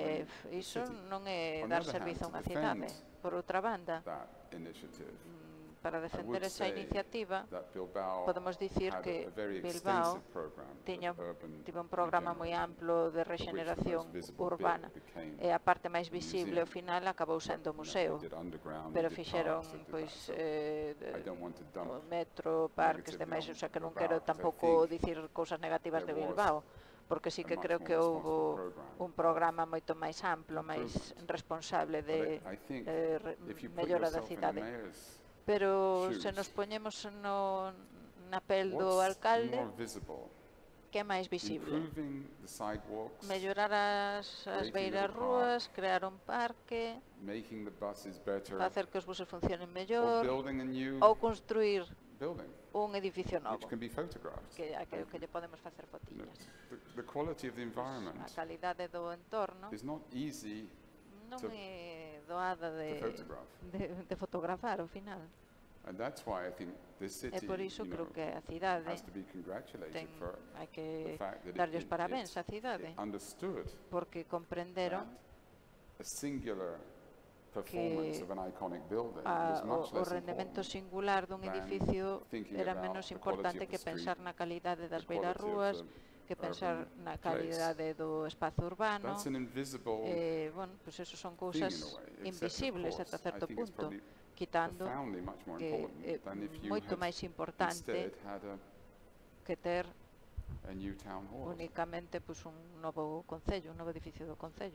Iso non é dar servizo a unha cidade. Por outra banda, para defender esa iniciativa, podemos dicir que Bilbao tivo un programa moi amplo de rexeneración urbana e a parte máis visible ao final acabou sendo o museo, pero fixeron pois o metro, parques, demais, o sea que non quero tampouco dicir cousas negativas de Bilbao, porque sí que creo que houve un programa moito máis amplo, máis responsable de mellora da cidade. Pero se nos poñemos na pel do alcalde, que é máis visible? Mellorar as beiras rúas, crear un parque, facer que os buses funcionen mellor, ou construir un edificio novo, que lle podemos facer fotiñas. A calidade do entorno non é doada de fotografar ao final. E por iso creo que a cidade hai que darlle os parabéns á cidade, porque comprenderon que o rendemento singular dun edificio era menos importante que pensar na calidade das beiras rúas, que pensar na calidade do espazo urbano. Bueno, pois eso son cousas invisibles ata certo punto, quitando que é moito máis importante que ter únicamente un novo concello, un novo edificio do concello.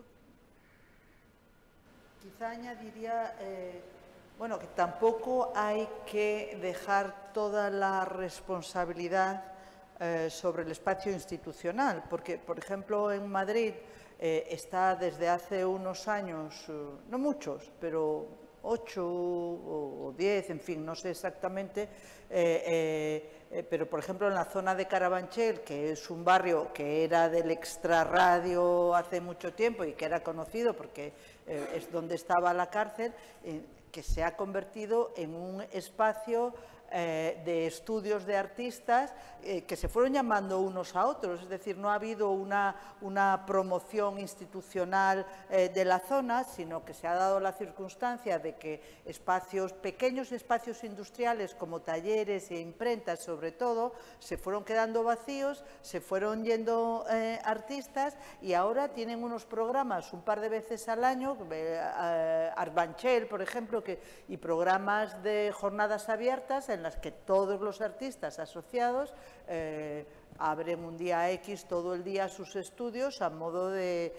Quizá añadiría, bueno, que tampoco hay que dejar toda la responsabilidad sobre el espacio institucional, porque, por ejemplo, en Madrid está desde hace unos años, no muchos, pero 8 o 10, en fin, no sé exactamente, pero por ejemplo en la zona de Carabanchel, que es un barrio que era del extrarradio hace mucho tiempo y que era conocido porque es donde estaba la cárcel, que se ha convertido en un espacio de estudios de artistas que se fueron llamando unos a otros, es decir, no ha habido una promoción institucional de la zona, sino que se ha dado la circunstancia de que pequeños espacios industriales como talleres e imprentas sobre todo, se fueron quedando vacíos, se fueron yendo artistas y ahora tienen unos programas un par de veces al año, Arbanchel, por ejemplo, y programas de jornadas abiertas en las que todos los artistas asociados abren un día X todo el día sus estudios a modo de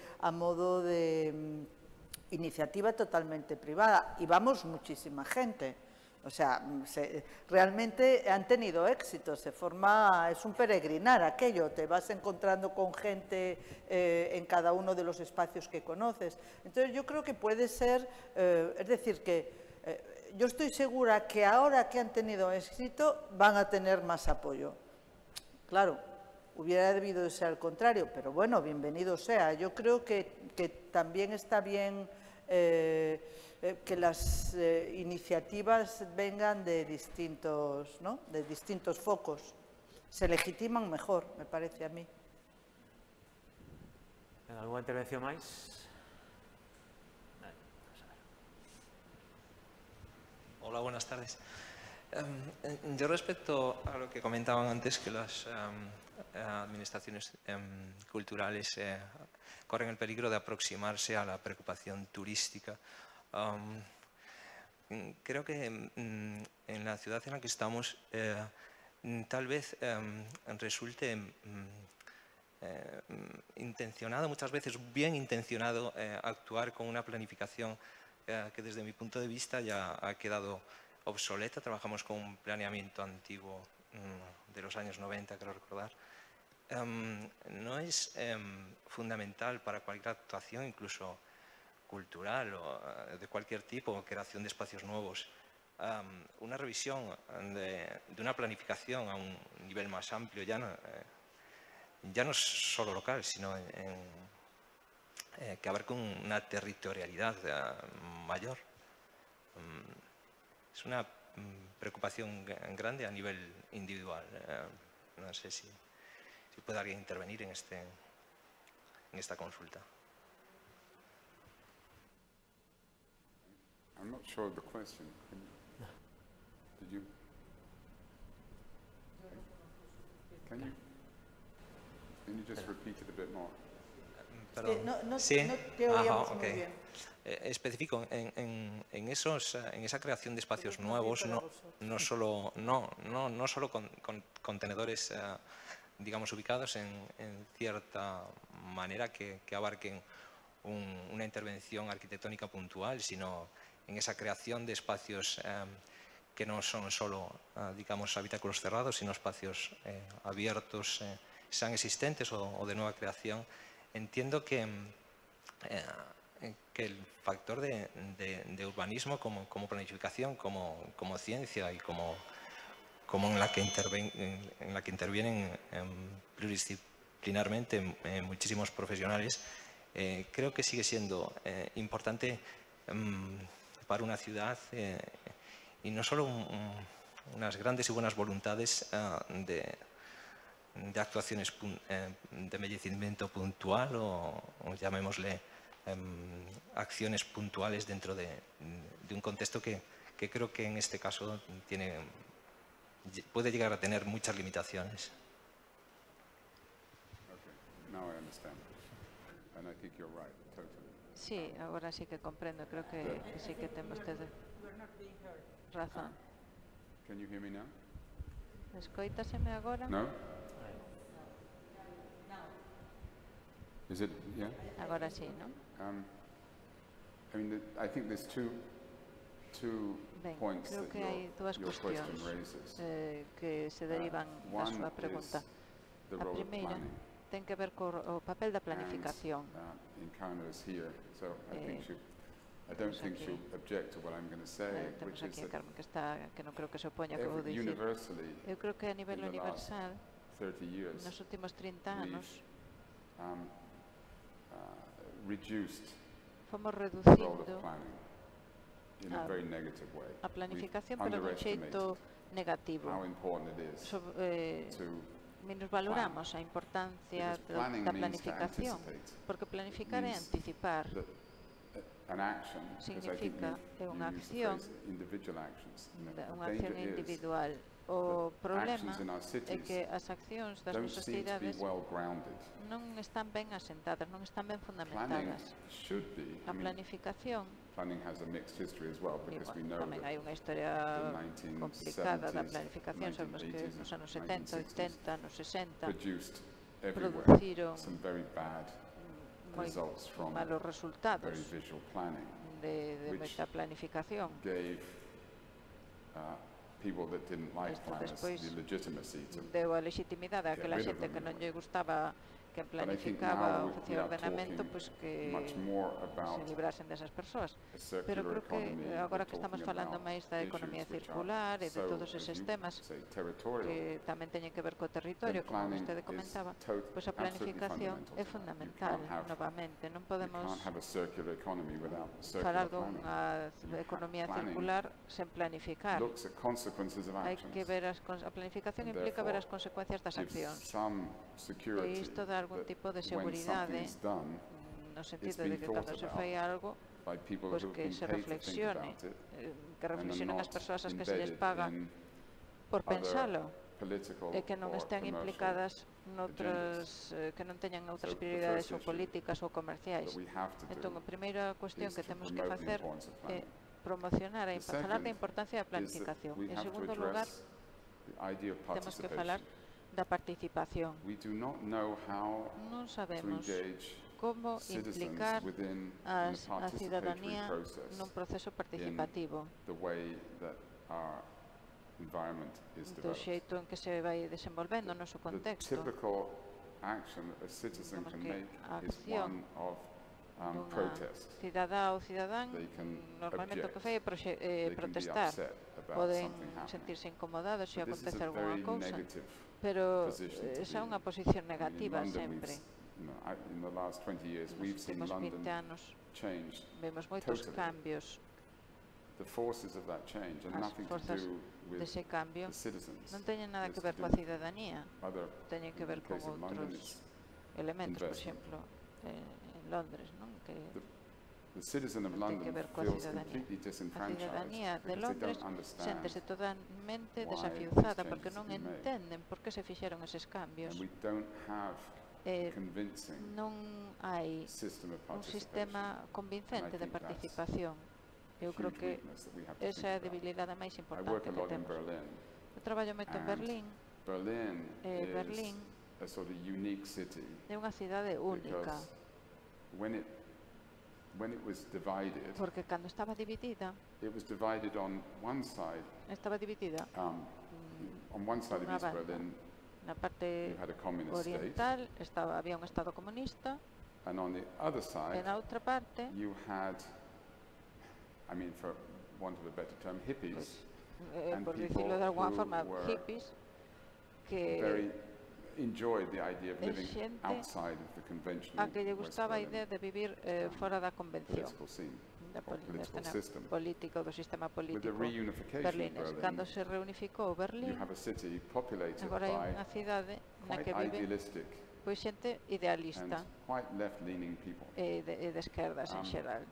iniciativa totalmente privada. Y vamos muchísima gente. O sea, realmente han tenido éxito, es un peregrinar aquello, te vas encontrando con gente en cada uno de los espacios que conoces. Entonces yo creo que puede ser, es decir, que yo estoy segura que ahora que han tenido éxito van a tener más apoyo. Claro, hubiera debido de ser al contrario, pero bueno, bienvenido sea. Yo creo que también está bien que las iniciativas vengan de distintos focos. Se legitiman mejor, me parece a mí. ¿Alguna intervención más? Hola, buenas tardes. Yo respecto a lo que comentaban antes, que las administraciones culturales corren el peligro de aproximarse a la preocupación turística. Creo que en la ciudad en la que estamos tal vez resulte intencionado, muchas veces bien intencionado, actuar con una planificación que desde mi punto de vista ya ha quedado obsoleta. Trabajamos con un planeamiento antiguo de los años 90, creo recordar. No es fundamental para cualquier actuación, incluso cultural o de cualquier tipo, creación de espacios nuevos, una revisión de una planificación a un nivel más amplio, ya no solo local, sino que abarque una territorialidad mayor. Es una preocupación grande a nivel individual. No sé si puede alguien intervenir en esta consulta. I'm not sure of the question. Did you? Can you just repeat it a bit more? No Sí. te oíamos Ajá, muy ok. bien. Específico, en esa creación de espacios nuevos, no solo con contenedores, digamos, ubicados en cierta manera que abarquen una intervención arquitectónica puntual, sino en esa creación de espacios que no son solo, digamos, habitáculos cerrados, sino espacios abiertos, sean existentes o de nueva creación. Entiendo que el factor de urbanismo como planificación, como ciencia y como en la que intervienen pluridisciplinarmente muchísimos profesionales, creo que sigue siendo importante para una ciudad y no solo unas grandes y buenas voluntades de actuaciones de embellecimiento puntual o llamémosle acciones puntuales dentro de un contexto que creo que en este caso puede llegar a tener muchas limitaciones. Okay, now I understand. And I think you're right, totally. Sí, agora sí que comprendo, creo que sí que ten vostede razón. Can you hear me now? Escoítaseme agora? No? Is it, yeah? Agora sí, non? I mean, I think there's two Ben, points creo that que hai dúas your question cuestións raises. que se derivan da One súa pregunta. is the A role of primeira planning. ten que ver co papel da planificación. And Encarna is here, so I don't think aquí. she'll object to what I'm going to say, Temos which is aquí a that Carmen que non creo que se opoña que vou dicir. universally, Eu creo que a nivel in the last universal, 30 years, nos últimos 30 anos, reduced fomos the role reducindo of planning in a very negative way. a planificación, We've pero dun xeito underestimated negativo. how important it is to Minusvaloramos a importancia Because planning da means to planificación, anticipate. porque planificar é Means anticipar. that an action, because I think Significa é you unha use the acción, phrase individual actions. The unha danger acción is individual. O problema actions in our é cities que as accións das don't nosas seem to be cidades well grounded. non están ben asentadas, non están ben Planning fundamentadas. should be. A planificación, Planning has a mixed history as well, e, because we bueno, know tamén that hai unha historia the complicada da 1970s, planificación, sabemos que 1980s, nos anos 70, 80, nos 60, produced everywhere produciron some very bad moi results from malos resultados very visual planning, de which moita planificación. gave people that didn't like Isto planners despois the legitimacy to. deu a legitimidade a get aquela rid of xente them que in a non way. lle gustaba que But I think planificaba now ou we facía are ordenamento, talking pois que much more se about librasen desas persoas. a Pero circular creo que economy. agora We're que estamos talking falando about máis da issues economía which are circular e de so, todos as eses you temas say, territorial. que tamén teñen que ver co territorio, como Planning vostede is comentaba, pois a absolutely planificación fundamental é to that. fundamental, You can't have- novamente. Non You podemos can't have a circular economy without circular falar planning. dunha economía Planning circular sen planificar. Looks at consequences of Hai actions. que ver a planificación And implica ver as therefore consecuencias das gives accións. some security E isto dá algún that tipo de when seguridade something is done no sentido been de que thought cando se about fai algo, by people pois who've que been se paid to think reflexione, about it que and are reflexionen as not persoas as que se lles embedded paga in por other pensalo, political e que non or estean commercial implicadas noutras, que non teñan outras So the prioridades first ou políticas ou comerciais. that we have to Entón, a do primeira cuestión is que to temos que promote the facer importance of é planning. promocionar e The falar da second importancia da is that planificación. we En have to segundo lugar, address the idea of temos que falar participation. da participación. We do not know how Non to sabemos engage como citizens implicar within a the participatory cidadanía process nun proceso participativo, the way that our environment is do developed. xeito en que se vai desenvolvendo o noso The contexto. typical action a citizen Digamos can que make a is acción one of dunha protest. cidadá ou cidadán They can normalmente o que object. fai é They can be protestar. upset about Poden something happening. sentirse incomodados se But this is acontece a algunha very cousa, negative pero position to esa é be unha in. posición I mean, in negativa London, sempre. in the last 20 years, Nos we've seen últimos 20 London anos change. vemos moitos totally. cambios. The forces of that change and As nothing to forzas do with dese cambio the citizens. non teñen nada It's que ver to coa do cidadanía, other, teñen que ver in the con case of London, outros it's elementos, por investment. exemplo, en Londres, non? Que ten que ver coa cidadanía. A cidadanía de Londres séntese totalmente desafiuzada porque non entenden por que se fixeron eses cambios. Non hai un sistema convincente de participación. Eu creo que esa é a debilidade máis importante que temos. Eu traballo moito en Berlín. Berlín é unha cidade única. Porque cando estaba dividida, estaba dividida unha banda. Na parte oriental había un estado comunista e na outra parte por dicirlo de alguna forma, hippies que a que lle gustaba a idea de vivir fora da convención da escena política ou do sistema político berlinés. Cando se reunificou Berlín, agora hai unha cidade na que vive xente idealista e de esquerdas en xeral.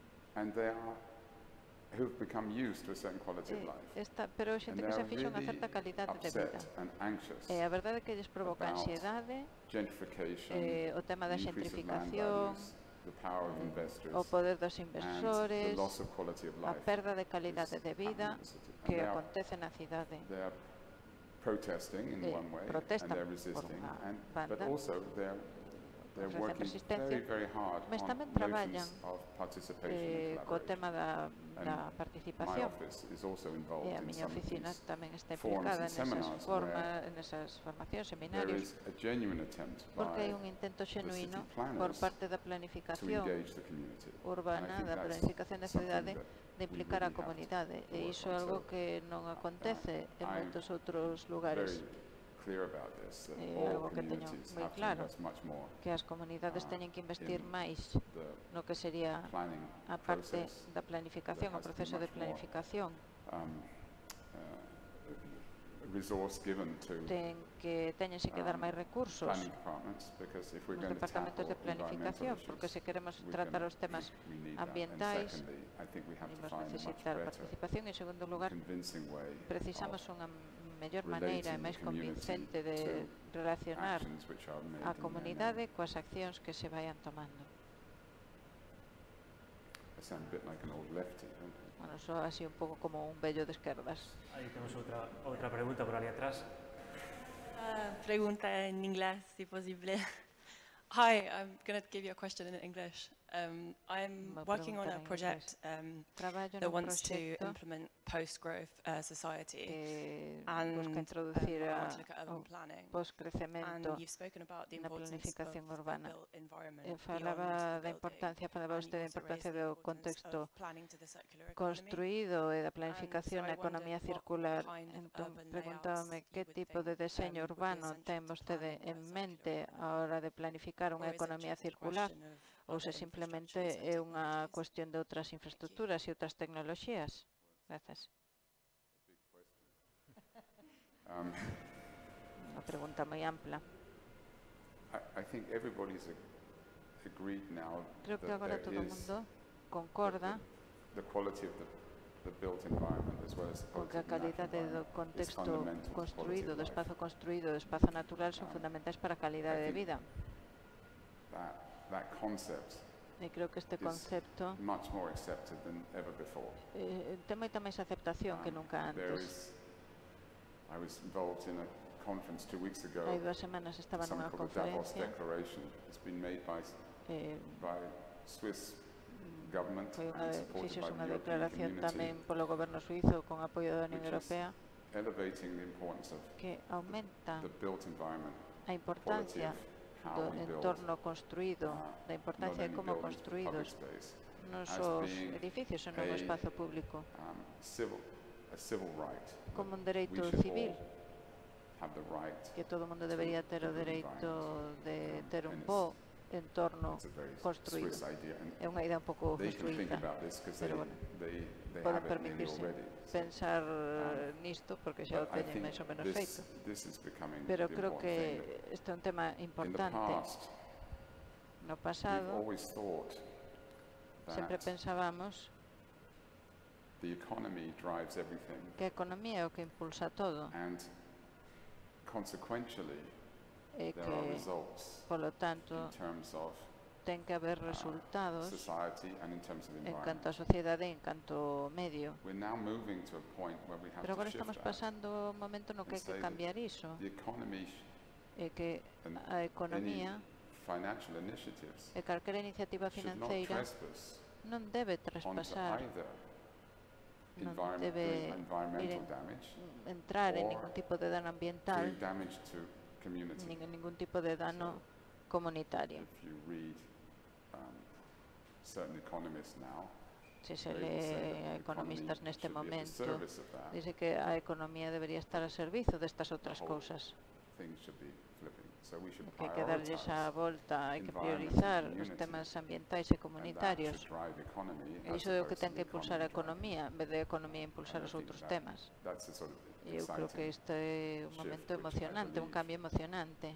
Pero xente que se fixa unha certa calidade de vida. E a verdade é que lles provoca ansiedade, o tema da xentrificación, o poder dos inversores, a perda de calidade de vida que acontece na cidade. Protestan por unha banda, ofrecen resistencia, mas tamén traballan co tema da participación. E a miña oficina tamén está implicada nesas formacións, seminarios, porque hai un intento xenuíno por parte da planificación urbana, da planificación da cidade, de implicar a comunidade. E iso é algo que non acontece en moitos outros lugares. É algo que teño moi claro, que as comunidades teñen que investir máis no que sería a parte da planificación, o proceso de planificación. Teñense que dar máis recursos nos departamentos de planificación, porque se queremos tratar os temas ambientais, imos necesitar participación. En segundo lugar, precisamos unha mellor maneira e máis convincente de relacionar a comunidade coas accións que se vayan tomando. Bueno, soa así un pouco como un vello de esquerdas. Aí temos outra pregunta por ali atrás. Pregunta en inglés, si posible. Hi, I'm going to give you a question in English. I'm working on a project that wants to implement post-growth society and want to look at urban planning. And you've spoken about the importance of the built environment Falaba da importancia, falaba usted da importancia do contexto construído e da planificación na economía circular. Entón, preguntábame que tipo de deseño urbano ten vostede en mente a hora de planificar unha economía circular, ou se simplemente é unha cuestión de outras infraestructuras e outras tecnoloxías. Grazas. Unha pregunta moi ampla. Creo que agora todo o mundo concorda porque a calidade do contexto construído, do espazo construído, do espazo natural son fundamentais para a calidade de vida. E creo que este concepto ten moita máis aceptación que nunca antes. Hai 2 semanas estaba nunha conferencia fixose unha declaración tamén polo goberno suizo con apoio da Unión Europea que aumenta a importancia do entorno construído, da importancia de como construídos nos edificios ou no espazo público como un dereito civil, que todo mundo debería ter o dereito de ter un bo entorno construído. É unha idea un pouco construída, pero bueno, poden permitirse pensar nisto porque xa o teñen máis ou menos feito. Pero creo que este é un tema importante. No pasado sempre pensábamos que a economía é o que impulsa todo e que, polo tanto, ten que haber resultados en canto a sociedade e en canto ao medio. Pero agora estamos pasando un momento no que hai que cambiar iso, e que a economía e calquera iniciativa financeira non debe traspasar, non debe entrar en ningún tipo de dano ambiental, nin en ningún tipo de dano comunitario. Se se lee a economistas neste momento, dice que a economía debería estar a servizo destas outras cousas. Que hai que darlles a volta, hai que priorizar os temas ambientais e comunitarios. E iso é o que ten que impulsar a economía, en vez de a economía impulsar os outros temas. E eu creo que este é un momento emocionante, un cambio emocionante,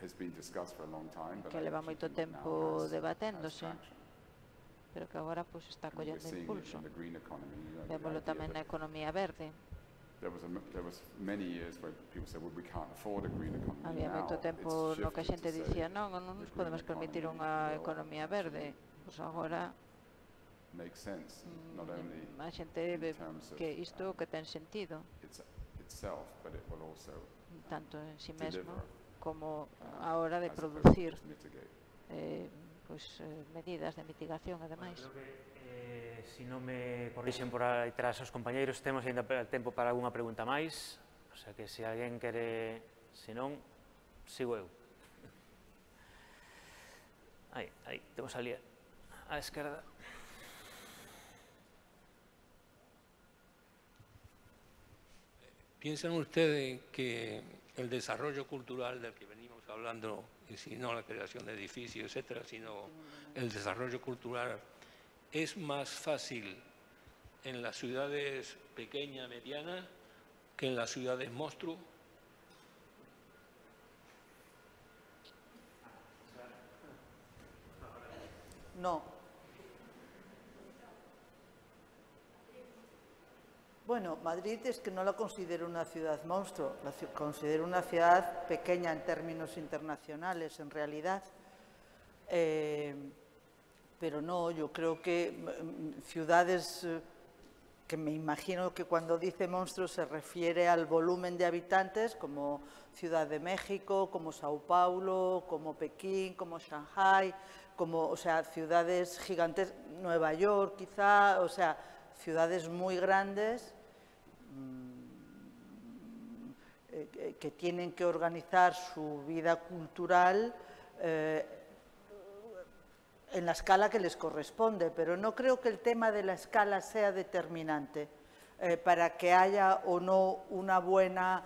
que leva moito tempo debaténdose, pero que agora está collendo impulso. Vémolo tamén na economía verde. Había moito tempo no que a xente dicía non nos podemos permitir unha economía verde. Pois agora a xente ve que isto que ten sentido, tanto en si mesmo como a hora de producir medidas de mitigación e demais. Se non me corrixen por aí tras os compañeiros, temos ainda tempo para algunha pregunta máis, o sea que se alguén quere, se non, sigo eu. Aí, temos ali á esquerda. ¿Piensan ustedes que el desarrollo cultural del que venimos hablando, y si no la creación de edificios, etcétera, sino el desarrollo cultural, es más fácil en las ciudades pequeñas, medianas, que en las ciudades monstruos? No. Bueno, Madrid es que no la considero una ciudad monstruo, la considero una ciudad pequeña en términos internacionales, en realidad. Pero no, yo creo que ciudades que me imagino que cuando dice monstruo se refiere al volumen de habitantes, como Ciudad de México, como Sao Paulo, como Pekín, como Shanghai, como, o sea, ciudades gigantes, Nueva York quizá, o sea, ciudades muy grandes que tienen que organizar su vida cultural en la escala que les corresponde, pero no creo que el tema de la escala sea determinante para que haya o no una buena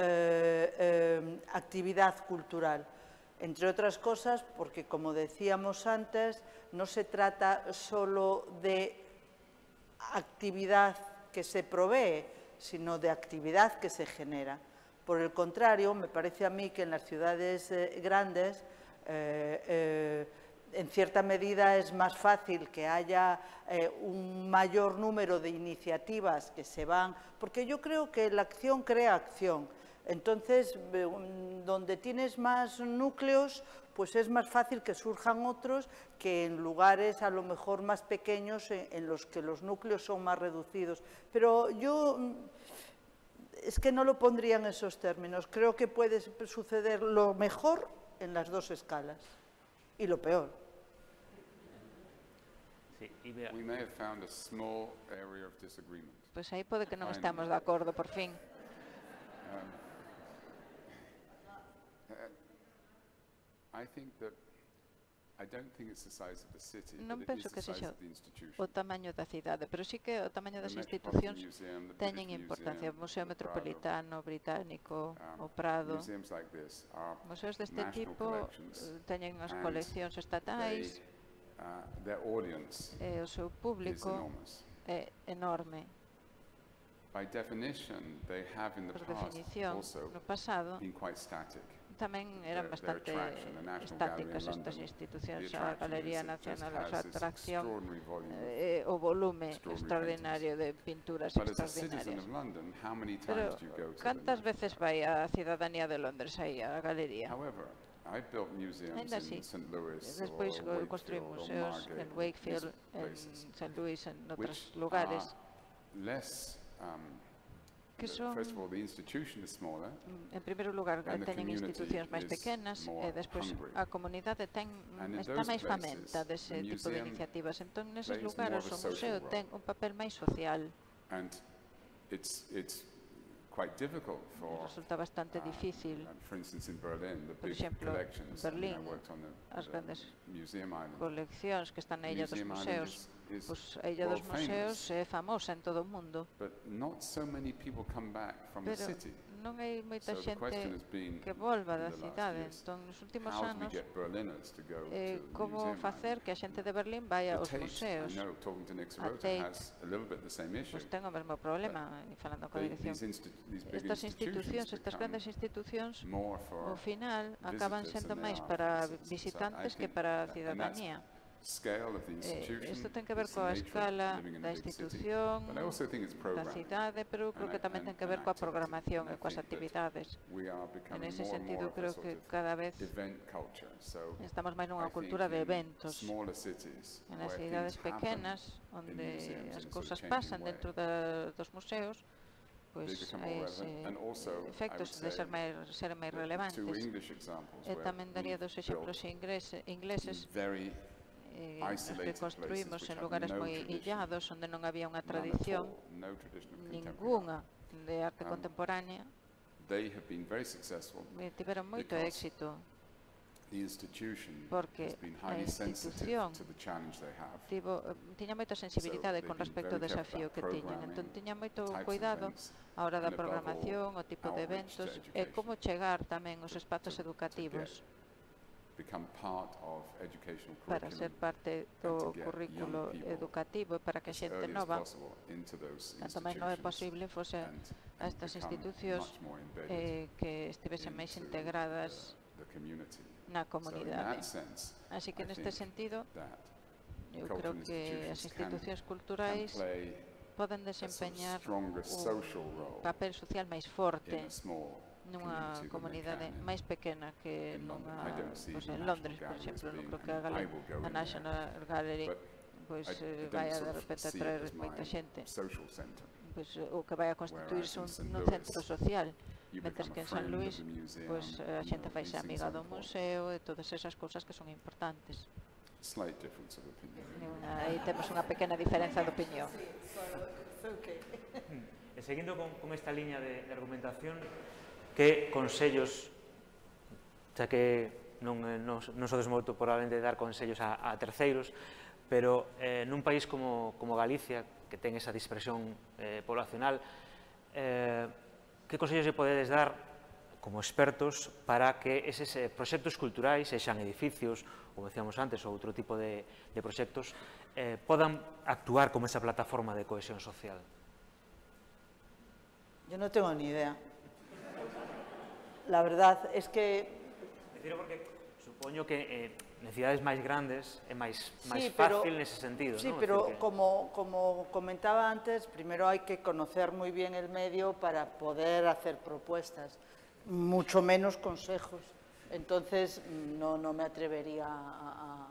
actividad cultural. Entre otras cosas, porque como decíamos antes, no se trata solo de actividad que se provee, sino de actividad que se genera. Por el contrario, me parece a mí que en las ciudades grandes en cierta medida es más fácil que haya un mayor número de iniciativas que se van, porque yo creo que la acción crea acción. Entonces, donde tienes más núcleos, pues es más fácil que surjan otros que en lugares a lo mejor más pequeños en los que los núcleos son más reducidos. Pero yo es que no lo pondría en esos términos. Creo que puede suceder lo mejor en las dos escalas y lo peor. Pois aí pode que non estamos de acordo, por fin. Non penso que sexa o tamaño da cidade, pero sí que o tamaño das institucións teñen importancia. O Museo Metropolitano Británico, o Prado, museos deste tipo teñen as coleccións estatais e o seu público é enorme. Por definición, no pasado, tamén eran bastante estáticas estas institucións. A Galería Nacional, a súa atracción, o volume extraordinario de pinturas extraordinarias. Pero, cantas veces vai a cidadanía de Londres aí a galería? Ainda así, despois construí museos en Wakefield, en St. Louis, en outros lugares, que son, en primeiro lugar, teñen institucións máis pequenas, e despois a comunidade está máis famenta dese tipo de iniciativas. Entón, neses lugares, o museo ten un papel máis social. Resulta bastante difícil, por exemplo, en Berlín, as grandes coleccións que están na Illa dos Museos. Pois a Illa dos Museos é famosa en todo o mundo, pero non hai moita xente que volva da cidade. Entón, nos últimos anos, como facer que a xente de Berlín vai aos museos? A Tate, pois ten o mesmo problema, falando coa dirección. Estas institucións, estas grandes institucións, ao final, acaban sendo máis para visitantes que para a cidadanía. Isto ten que ver coa escala da institución, da cidade, pero creo que tamén ten que ver coa programación e coas actividades. En ese sentido, creo que cada vez estamos máis nunha cultura de eventos. En as cidades pequenas, onde as cousas pasan dentro dos museos, pois hai efectos de ser máis relevantes. E tamén daría dos exemplos ingleses que construímos en lugares moi illados, onde non había unha tradición ningunha de arte contemporánea. Tiveron moito éxito, porque a institución tiña moita sensibilidade con respecto ao desafío que tiñan. Entón, tiña moito cuidado a hora da programación, o tipo de eventos, e como chegar tamén aos espazos educativos para ser parte do currículo educativo e para que a xente nova, tanto máis non é posible, fose a estas institucións que estivesen máis integradas na comunidade. Así que, neste sentido, eu creo que as institucións culturais poden desempeñar un papel social máis forte nunha comunidade máis pequena que en Londres, por exemplo. Non creo que a National Gallery vai a de repente atraer moita xente, o que vai a constituirse un centro social, mentres que en San Luís a xente faise amiga do museo e todas esas cousas que son importantes. Aí temos unha pequena diferenza de opinión. E seguindo con esta liña de argumentación, que consellos, xa que non sodes moito probablemente dar consellos a terceiros, pero nun país como Galicia, que ten esa dispersión poblacional, que consellos lle podedes dar como expertos para que eses proxectos culturais, sexan edificios, como decíamos antes, ou outro tipo de proxectos, podan actuar como esa plataforma de cohesión social? Yo no tengo ni idea. La verdad es que... Deciro porque supoño que en cidades máis grandes é máis fácil nese sentido. Sí, pero como comentaba antes, primero hay que conocer muy bien el medio para poder hacer propuestas, mucho menos consejos. Entonces no me atrevería a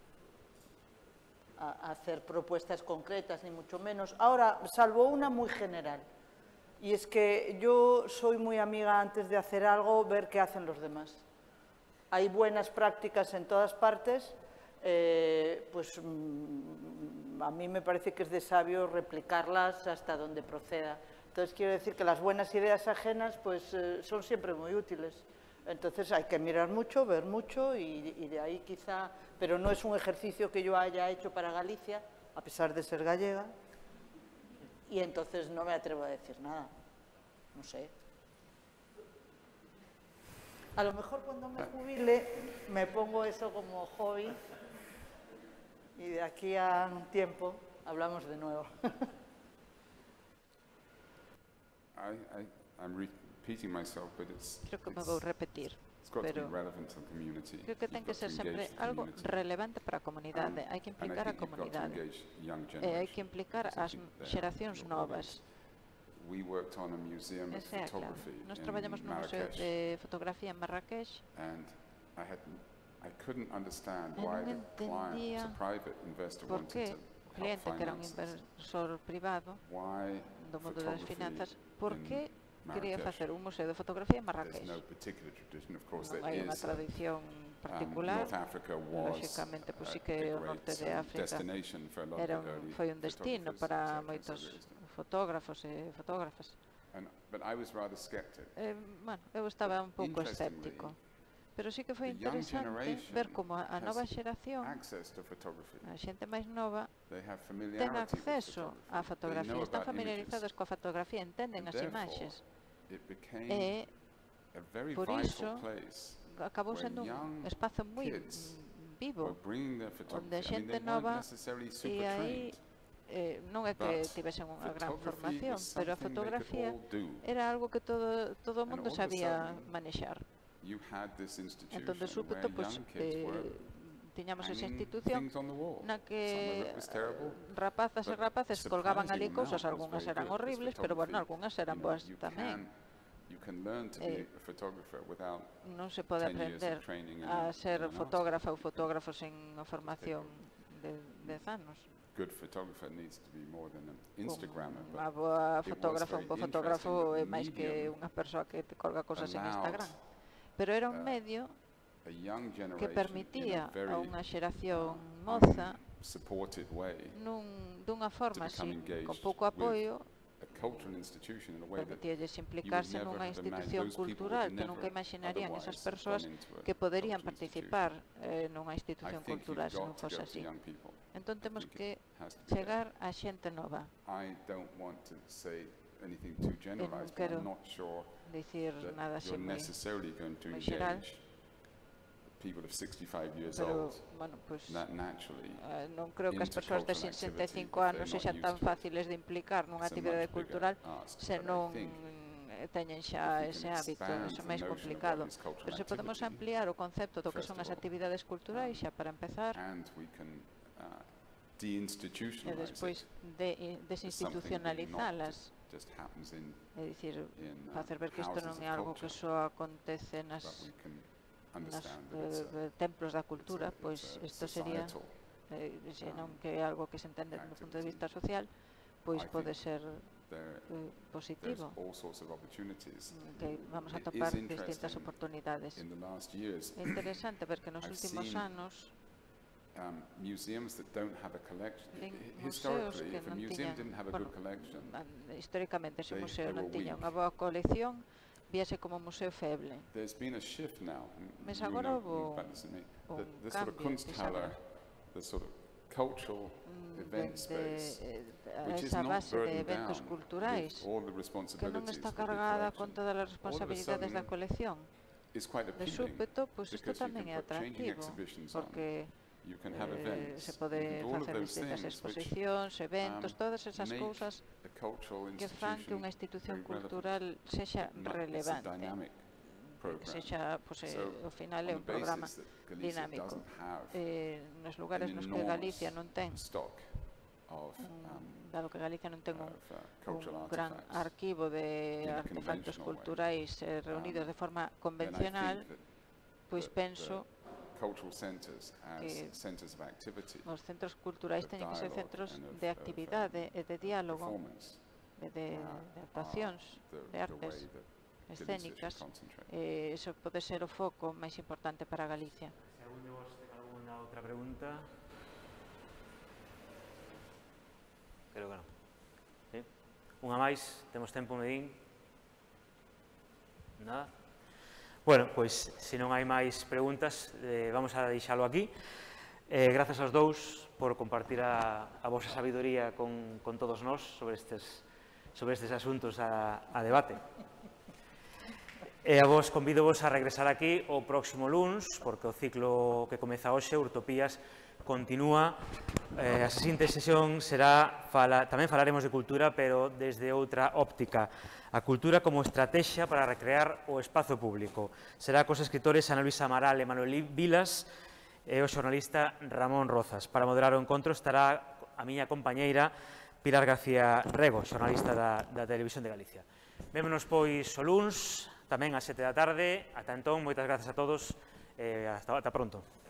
hacer propuestas concretas, ni mucho menos. Ahora, salvo una muy general. Y es que yo soy muy amiga, antes de hacer algo, ver qué hacen los demás. Hay buenas prácticas en todas partes, pues a mí me parece que es de sabio replicarlas hasta donde proceda. Entonces quiero decir que las buenas ideas ajenas pues son siempre muy útiles. Entonces hay que mirar mucho, ver mucho y de ahí quizá, pero no es un ejercicio que yo haya hecho para Galicia, a pesar de ser gallega. Y entonces no me atrevo a decir nada, no sé. A lo mejor cuando me jubile me pongo eso como hobby y de aquí a un tiempo hablamos de nuevo. Creo que me vou repetir, pero creo que ten que ser sempre algo relevante para a comunidade. Hai que implicar a comunidade e hai que implicar as xeracións novas. Ese é claro. Nos traballamos no Museo de Fotografía en Marrakech e non entendía por que o cliente, que era un inversor privado do mundo das finanzas, por que quería facer un museo de fotografía en Marrakech. Non hai unha tradición particular, lógicamente, pois sí que o norte de África foi un destino para moitos fotógrafos e fotógrafas. Eu estaba un pouco escéptico, pero sí que foi interesante ver como a nova xeración, a xente máis nova, ten acceso á fotografía, están familiarizados coa fotografía, entenden as imaxes. E, por iso, acabou sendo un espazo moi vivo, onde a xente nova e aí non é que tivesen unha gran formación, pero a fotografía era algo que todo o mundo sabía manexar. Entón, de súpeto, tiñamos esa institución na que rapazas e rapaces colgaban ali cousas, algunhas eran horribles, pero, bueno, algunhas eran boas tamén. Non se pode aprender a ser fotógrafa ou fotógrafo sen unha formación de 10 anos. Unha boa fotógrafa, un bo fotógrafo é máis que unha persoa que te colga cousas en Instagram. Pero era un medio que permitía a unha xeración moza dunha forma así, con pouco apoio, permitíalles implicarse nunha institución cultural que nunca imaginarían esas persoas que poderían participar nunha institución cultural se non fose así. Entón temos que chegar a xente nova. E non quero dicir nada así moi xeral, pero, bueno, pues, non creo que as persoas de 65 anos sexan tan fáciles de implicar nunha actividade cultural se non teñen xa ese hábito, é máis complicado. Pero se podemos ampliar o concepto do que son as actividades culturais xa para empezar, e despois desinstitucionalizalas, é dicir, facer ver que isto non é algo que só acontece nos templos da cultura, pois isto sería, senón que é algo que se entende do punto de vista social, pois pode ser positivo, que vamos a topar distintas oportunidades. É interesante ver que nos últimos anos museos que non tiñan, históricamente ese museo non tiña unha boa colección, víase como un museo feble. Mas agora houve un cambio, esa base de eventos culturais que non está cargada con todas as responsabilidades da colección. De súpeto, pois isto tamén é atractivo, porque se pode facer distintas exposicións, eventos, todas esas cousas que fan que unha institución cultural sexa relevante, sexa, ao final é un programa dinámico. Nos lugares nos que Galicia non ten, dado que Galicia non ten un gran arquivo de artefactos culturais reunidos de forma convencional, pois penso que os centros culturais teñen que ser centros de actividade e de diálogo, de actuacións, de artes escénicas. Iso pode ser o foco máis importante para Galicia. Se alguén de vos ten alguna outra pregunta? Creo que non. Unha máis, temos tempo, Medín? Nada? Bueno, pois, se non hai máis preguntas, vamos a deixalo aquí. Grazas aos dous por compartir a vosa sabiduría con todos nós sobre estes asuntos a debate. E a vos convido a regresar aquí o próximo luns, porque o ciclo que comeza hoxe, Utopías, continúa. A seguinte sesión será, tamén falaremos de cultura, pero desde outra óptica. A cultura como estrategia para recrear o espazo público. Será cos escritores Ana Luisa Amaral e Manuel Vilas e o xornalista Ramón Rozas. Para moderar o encontro estará a miña compañeira Pilar García Rego, xornalista da Televisión de Galicia. Vémonos, pois, o luns, tamén ás 7 da tarde. Ata entón, moitas grazas a todos e ata pronto.